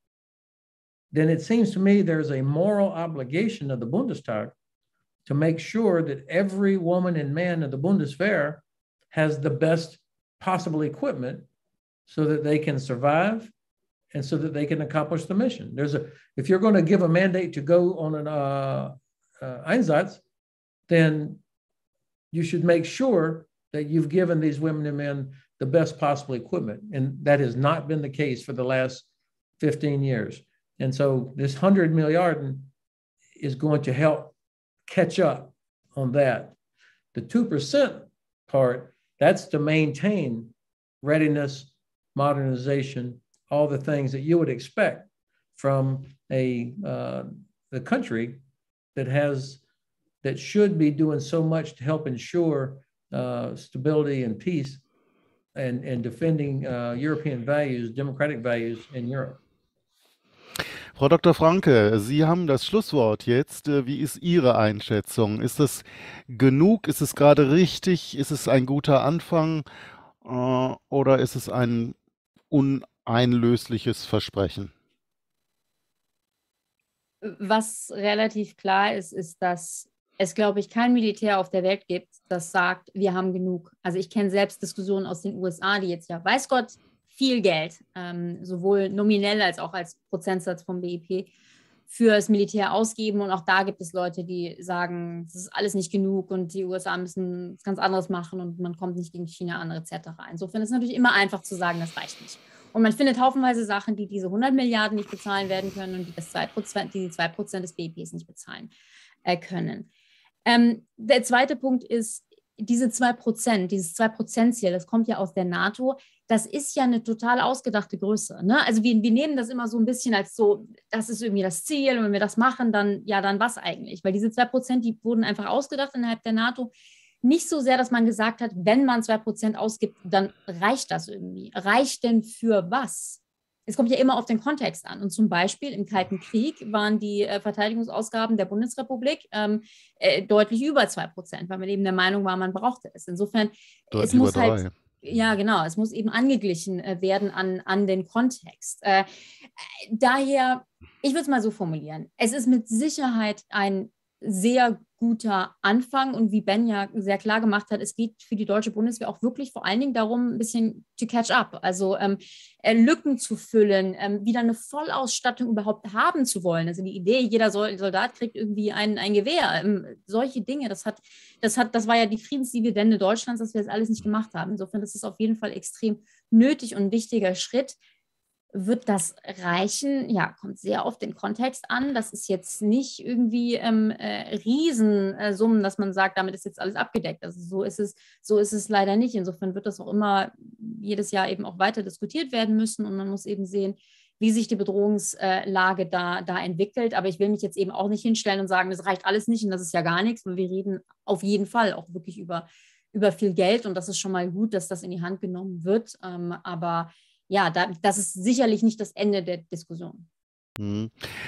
Then it seems to me there's a moral obligation of the Bundestag to make sure that every woman and man of the Bundeswehr has the best possible equipment so that they can survive and so that they can accomplish the mission. There's a, if you're going to give a mandate to go on an uh, uh, Einsatz, then you should make sure that you've given these women and men the best possible equipment. And that has not been the case for the last fifteen years. And so this one hundred Milliarden is going to help catch up on that. The two percent part, that's to maintain readiness, modernization, all the things that you would expect from a uh, the country that has, that should be doing so much to help ensure uh, stability and peace and, and defending uh, European values, democratic values in Europe. Frau Doktor Franke, Sie haben das Schlusswort jetzt. Wie ist Ihre Einschätzung? Ist es genug? Ist es gerade richtig? Ist es ein guter Anfang? Äh, oder ist es ein uneinlösliches Versprechen? Was relativ klar ist, ist, dass es, glaube ich, kein Militär auf der Welt gibt, das sagt, wir haben genug. Also ich kenne selbst Diskussionen aus den U S A, die jetzt ja, weiß Gott, viel Geld, ähm, sowohl nominell als auch als Prozentsatz vom B I P, für das Militär ausgeben. Und auch da gibt es Leute, die sagen, das ist alles nicht genug und die U S A müssen was ganz anderes machen und man kommt nicht gegen China an, et cetera. Insofern ist es natürlich immer einfach zu sagen, das reicht nicht. Und man findet haufenweise Sachen, die diese hundert Milliarden nicht bezahlen werden können und die das zwei Prozent, die zwei Prozent des B I Ps nicht bezahlen äh, können. Ähm, der zweite Punkt ist, diese zwei Prozent, dieses zwei Prozent Ziel, das kommt ja aus der NATO, das ist ja eine total ausgedachte Größe. Ne? Also wir, wir nehmen das immer so ein bisschen als so, das ist irgendwie das Ziel und wenn wir das machen, dann, ja, dann was eigentlich? Weil diese zwei Prozent, die wurden einfach ausgedacht innerhalb der NATO. Nicht so sehr, dass man gesagt hat, wenn man zwei Prozent ausgibt, dann reicht das irgendwie. Reicht denn für was? Es kommt ja immer auf den Kontext an. Und zum Beispiel im Kalten Krieg waren die äh, Verteidigungsausgaben der Bundesrepublik ähm, äh, deutlich über zwei Prozent, weil man eben der Meinung war, man brauchte es. Insofern, deutlich es muss halt, ja genau, es muss eben angeglichen äh, werden an, an den Kontext. Äh, daher, ich würde es mal so formulieren, es ist mit Sicherheit ein sehr guter Anfang und wie Ben ja sehr klar gemacht hat, es geht für die deutsche Bundeswehr auch wirklich vor allen Dingen darum, ein bisschen to catch up, also ähm, äh, Lücken zu füllen, ähm, wieder eine Vollausstattung überhaupt haben zu wollen. Also die Idee, jeder Soldat kriegt irgendwie ein, ein Gewehr, ähm, solche Dinge, das hat, das hat, das war ja die Friedensdividende Deutschlands, dass wir das alles nicht gemacht haben. Insofern ist es auf jeden Fall extrem nötig und ein wichtiger Schritt. Wird das reichen? Ja, kommt sehr auf den Kontext an. Das ist jetzt nicht irgendwie ähm, äh, Riesensummen, dass man sagt, damit ist jetzt alles abgedeckt. Also so ist es, so ist es leider nicht. Insofern wird das auch immer jedes Jahr eben auch weiter diskutiert werden müssen und man muss eben sehen, wie sich die Bedrohungslage da, da entwickelt. Aber ich will mich jetzt eben auch nicht hinstellen und sagen, das reicht alles nicht und das ist ja gar nichts, weil wir reden auf jeden Fall auch wirklich über, über viel Geld und das ist schon mal gut, dass das in die Hand genommen wird. Ähm, aber ja, da, das ist sicherlich nicht das Ende der Diskussion. Hm.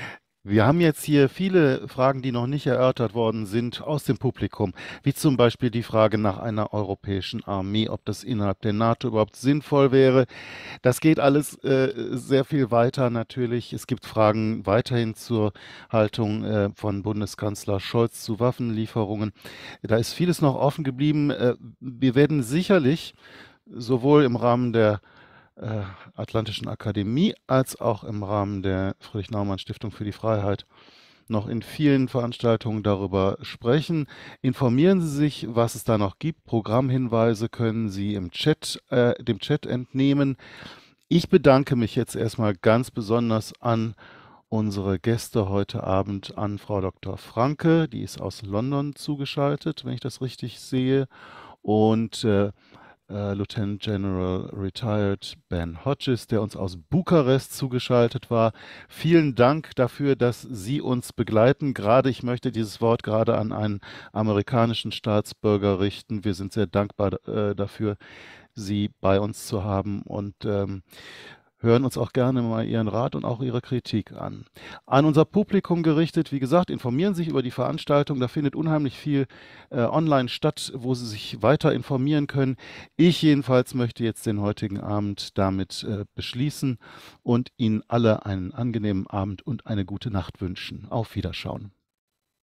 Wir haben jetzt hier viele Fragen, die noch nicht erörtert worden sind, aus dem Publikum, wie zum Beispiel die Frage nach einer europäischen Armee, ob das innerhalb der NATO überhaupt sinnvoll wäre. Das geht alles äh, sehr viel weiter natürlich. Es gibt Fragen weiterhin zur Haltung äh, von Bundeskanzler Scholz zu Waffenlieferungen. Da ist vieles noch offen geblieben. Äh, wir werden sicherlich sowohl im Rahmen der äh, Atlantischen Akademie als auch im Rahmen der Friedrich-Naumann-Stiftung für die Freiheit noch in vielen Veranstaltungen darüber sprechen. Informieren Sie sich, was es da noch gibt. Programmhinweise können Sie im Chat, äh, dem Chat entnehmen. Ich bedanke mich jetzt erstmal ganz besonders an unsere Gäste heute Abend, an Frau Doktor Franke, die ist aus London zugeschaltet, wenn ich das richtig sehe, und äh, Uh, Lieutenant General Retired Ben Hodges, der uns aus Bukarest zugeschaltet war. Vielen Dank dafür, dass Sie uns begleiten. Gerade, ich möchte dieses Wort gerade an einen amerikanischen Staatsbürger richten. Wir sind sehr dankbar äh, dafür, Sie bei uns zu haben und ähm, hören uns auch gerne mal Ihren Rat und auch Ihre Kritik an. An unser Publikum gerichtet, wie gesagt, informieren Sie sich über die Veranstaltung. Da findet unheimlich viel äh, online statt, wo Sie sich weiter informieren können. Ich jedenfalls möchte jetzt den heutigen Abend damit äh, beschließen und Ihnen alle einen angenehmen Abend und eine gute Nacht wünschen. Auf Wiederschauen.